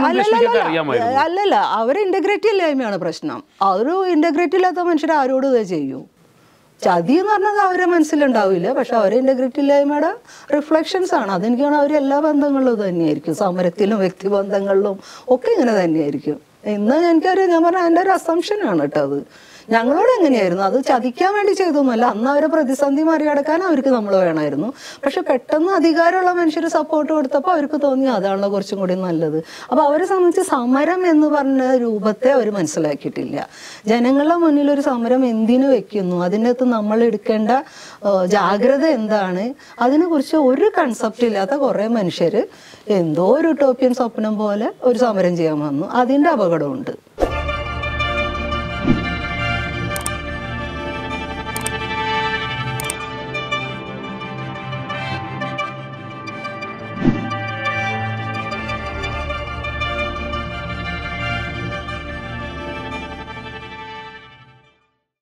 അല്ലല്ല, അവരെ ഇന്റഗ്രേറ്റ് ഇല്ലായ്മയാണ് പ്രശ്നം. ഒരു ഇന്റഗ്രേറ്റ് ഇല്ലാത്ത മനുഷ്യർ ആരോട് ഇത് ചെയ്യൂ? ചതി എന്ന് പറഞ്ഞത് അവരെ മനസ്സിലുണ്ടാവില്ല, പക്ഷെ അവരെ ഇന്റഗ്രിറ്റി ഇല്ലായ്മയുടെ റിഫ്ലക്ഷൻസ് ആണ്. അതെനിക്ക് തോന്നുന്നു അവർ എല്ലാ ബന്ധങ്ങളിലും തന്നെയായിരിക്കും, സമരത്തിലും വ്യക്തിബന്ധങ്ങളിലും ഒക്കെ ഇങ്ങനെ തന്നെയായിരിക്കും. ഇന്ന് എനിക്കറിയാം, ഞാൻ പറഞ്ഞ അതിൻ്റെ ഒരു അസംഷനാണ് കേട്ടോ. അത് ഞങ്ങളോട് എങ്ങനെയായിരുന്നു, അത് ചതിക്കാൻ വേണ്ടി ചെയ്തൊന്നുമല്ല. അന്ന് അവരെ പ്രതിസന്ധി മറികടക്കാൻ അവർക്ക് നമ്മൾ വേണമായിരുന്നു. പക്ഷെ പെട്ടെന്ന് അധികാരമുള്ള മനുഷ്യർ സപ്പോർട്ട് കൊടുത്തപ്പോൾ അവർക്ക് തോന്നി അതാണല്ലോ കുറച്ചും കൂടി നല്ലത്. അപ്പോൾ അവരെ സംബന്ധിച്ച് സമരം എന്ന് പറഞ്ഞ രൂപത്തെ അവർ മനസ്സിലാക്കിയിട്ടില്ല. ജനങ്ങളുടെ മുന്നിൽ ഒരു സമരം എന്തിനു വെക്കുന്നു, അതിനകത്ത് നമ്മൾ എടുക്കേണ്ട ജാഗ്രത എന്താണ്, അതിനെക്കുറിച്ച് ഒരു കൺസെപ്റ്റ് ഇല്ലാത്ത കുറേ മനുഷ്യർ എന്തോ ഒരു യൂട്ടോപ്യൻ സ്വപ്നം പോലെ ഒരു സമരം ചെയ്യാൻ വന്നു. അതിൻ്റെ അപകടമുണ്ട്.